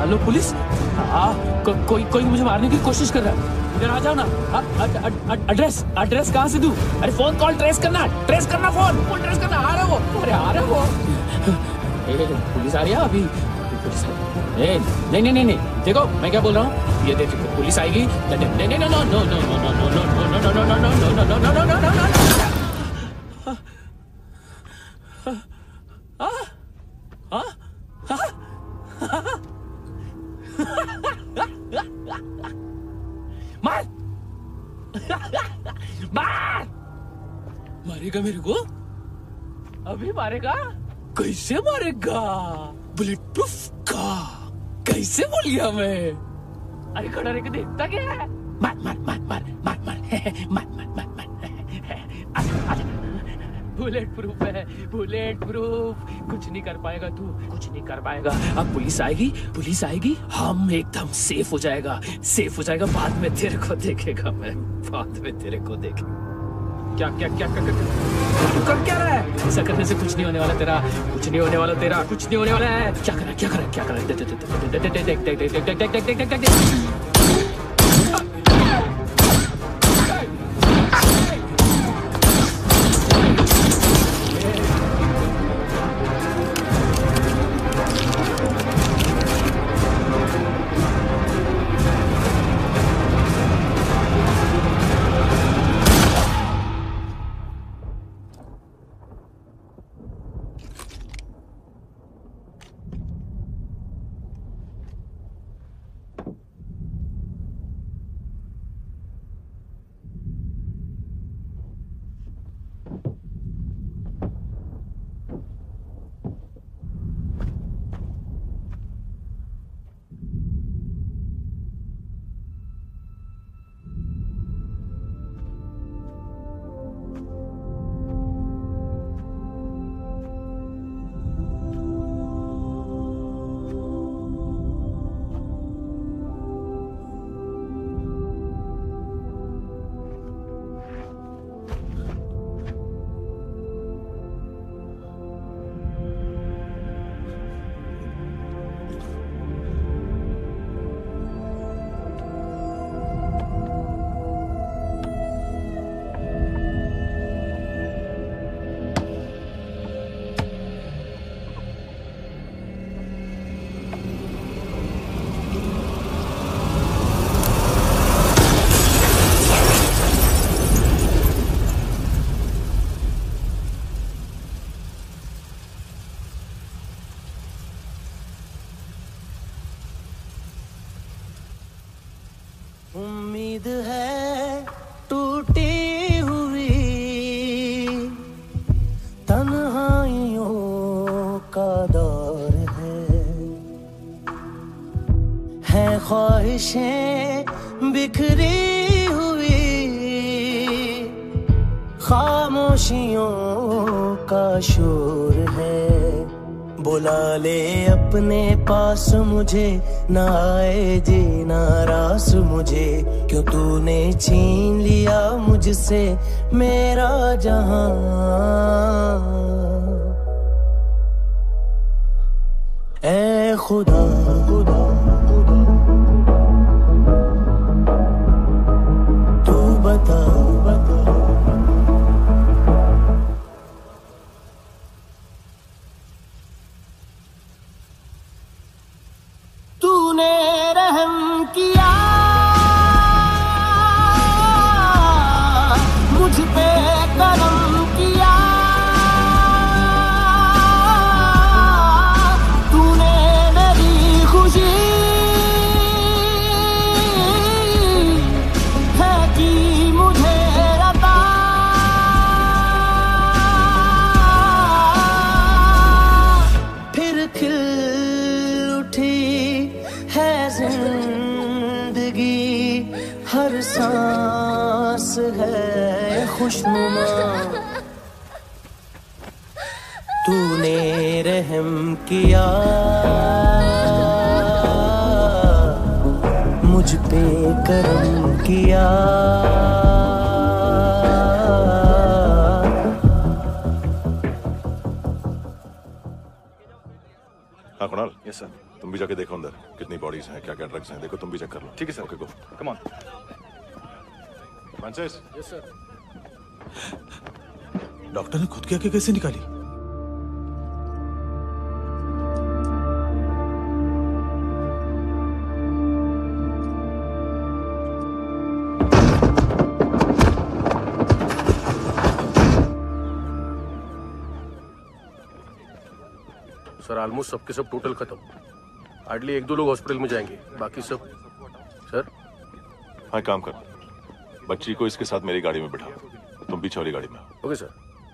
Hello police. कोई मुझे मारने की कोशिश कर रहा है। इधर आ जाओ ना। एड्रेस कहाँ से दूं? अरे फोन कॉल ट्रेस करना फोन ट्रेस करना। आ रहा वो, अरे आ रहा वो। पुलिस आ रही है अभी। नहीं, देखो मैं क्या बोल रहा हूँ। ये देखो पुलिस आएगी। मारेगा मेरे को? अभी मारेगा? कैसे मारेगा? बुलेट प्रूफ का कैसे बोल गया मैं? अरे खड़ा रह के देखता क्या है? मार बुलेट प्रूफ है, बुलेट प्रूफ। कुछ नहीं कर पाएगा तू, कुछ नहीं कर पाएगा। अब पुलिस आएगी, हम एकदम सेफ हो जाएगा। बाद में तेरे को देखेगा मैं, बाद में तेरे को देखेगा। क्या कर क्या रहा है? ऐसा करने से कुछ नहीं होने वाला तेरा, कुछ नहीं होने वाला है। क्या कर रहा है? देख। उम्मीद है टूटी हुई तन्हाइयों का दौर है ख्वाहिशें बिखरी हुई खामोशियों का शोर है। बुला ले अपने पास मुझे, ना आए जी नाराज मुझे, क्यों तूने छीन लिया मुझसे मेरा जहां। ऐ खुदा तू बता तूने रहम किया मुझ पे, करम किया तूने मेरी खुशी है कि मुझे अता। फिर खिल उठी है जिंदगी, हर सांस है खुशनुमा। तूने रहम किया मुझ पे, करम किया हाँ कुणाल। Yes sir. तुम भी जाके देखो अंदर कितनी बॉडीज हैं, क्या क्या ड्रग्स हैं, देखो तुम भी चेक कर लो। ठीक है sir. Okay go. Come on. Francis. Yes sir. Doctor ने खुद की आंखें कैसे निकाली? सर ऑलमोस्ट सबके सब टोटल खत्म। हार्डली 1-2 लोग हॉस्पिटल में जाएंगे, बाकी सब। सर हाँ काम कर, बच्ची को इसके साथ मेरी गाड़ी में बिठा, तुम पीछे वाली गाड़ी में। Okay sir.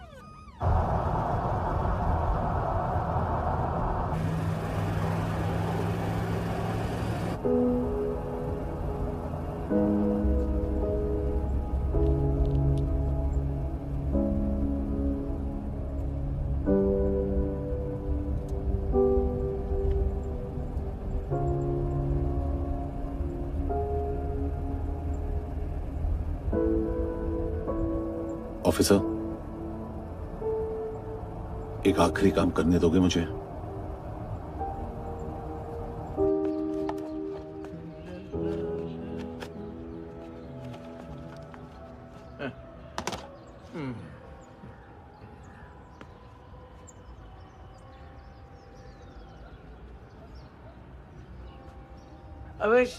ऑफिसर, एक आखिरी काम करने दोगे मुझे? अवेश,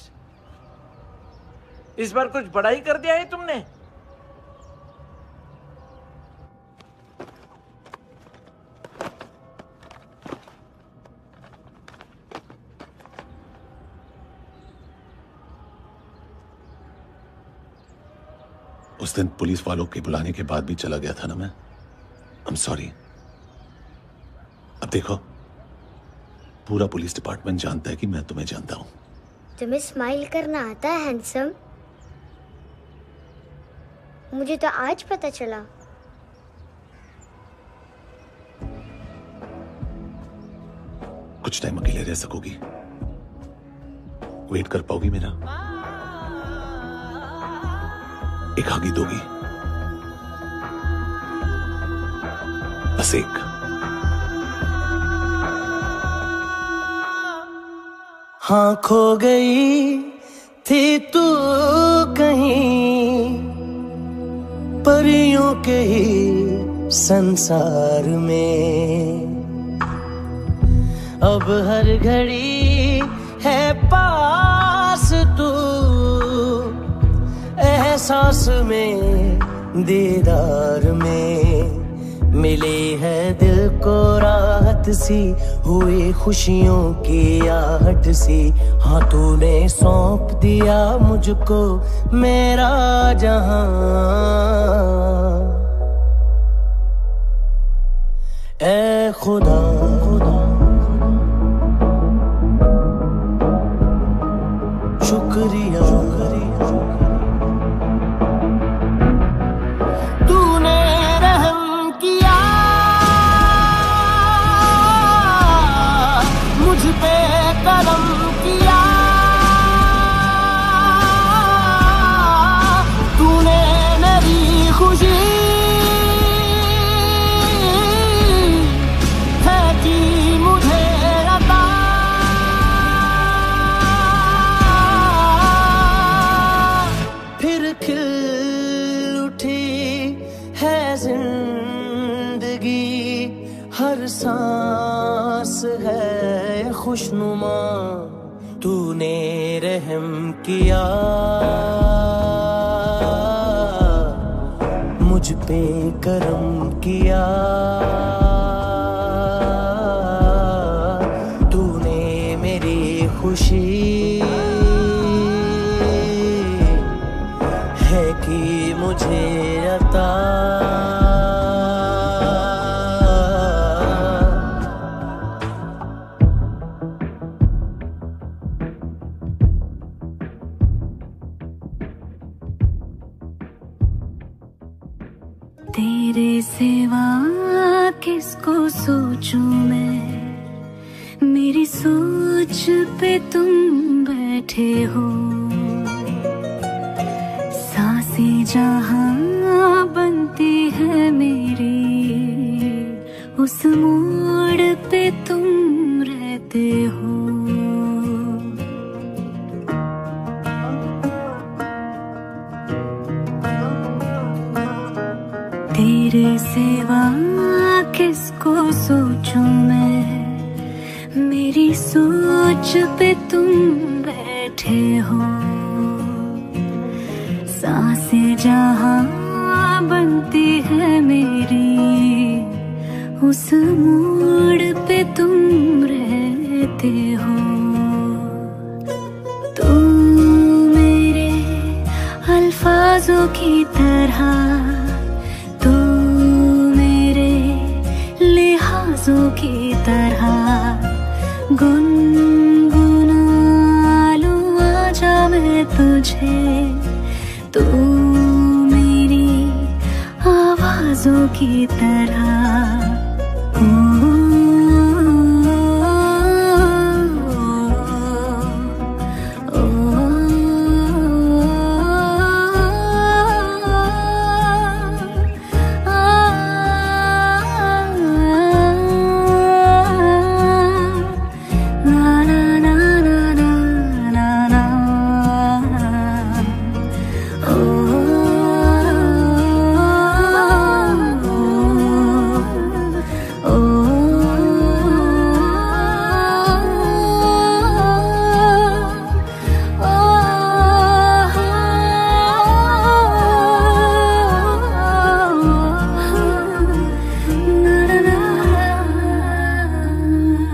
इस बार कुछ बड़ा ही कर दिया है तुमने। उस दिन पुलिस वालों के बुलाने के बाद भी चला गया था ना मैं। I'm sorry। अब देखो, पूरा पुलिस डिपार्टमेंट जानता है कि मैं तुम्हें जानता हूं। तुम्हें स्माइल करना आता है हैंडसम? मुझे तो आज पता चला। कुछ टाइम अकेले रह सकोगी? वेट कर पाओगी मेरा? एक आगे दोगी? बस एक। हाँ खो गई थी तू कहीं परियों के ही संसार में, अब हर घड़ी है पास तू, एहसास में दीदार में, मिली है दिल को राहत सी, हुई खुशियों की आहट सी। हाँ तूने सौंप दिया मुझको मेरा जहां, ए खुदा शुक्रिया तूने रहम किया मुझ पे, करम किया तूने मेरी खुशी है कि मुझे अता, फिर खिल उठी है जिंदगी, हर सांस है खुशनुमा, तूने रहम किया मुझ पे, करम किया तूने मेरी खुशी है कि मुझे अता। तेरे सिवा किसको सोचूं मैं, मेरी सोच पे तुम बैठे हो, सांसें जहां बनती है मेरी, उस मोड़ पे तुम रहते रहते हो। तेरे सिवा किसको सोचूं मैं, मेरी सोच पे तुम बैठे हो। सांसें जहां बनती है मेरी, उस मोड़ पे तुम रहते हो। तुम मेरे अल्फाजों की तरह, तुम मेरे लिहाजों की तरह, गुनगुना लूं आजा मैं तुझे। तू मेरी आवाजों की तरह।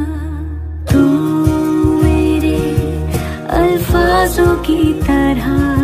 अल्फाजों की तरह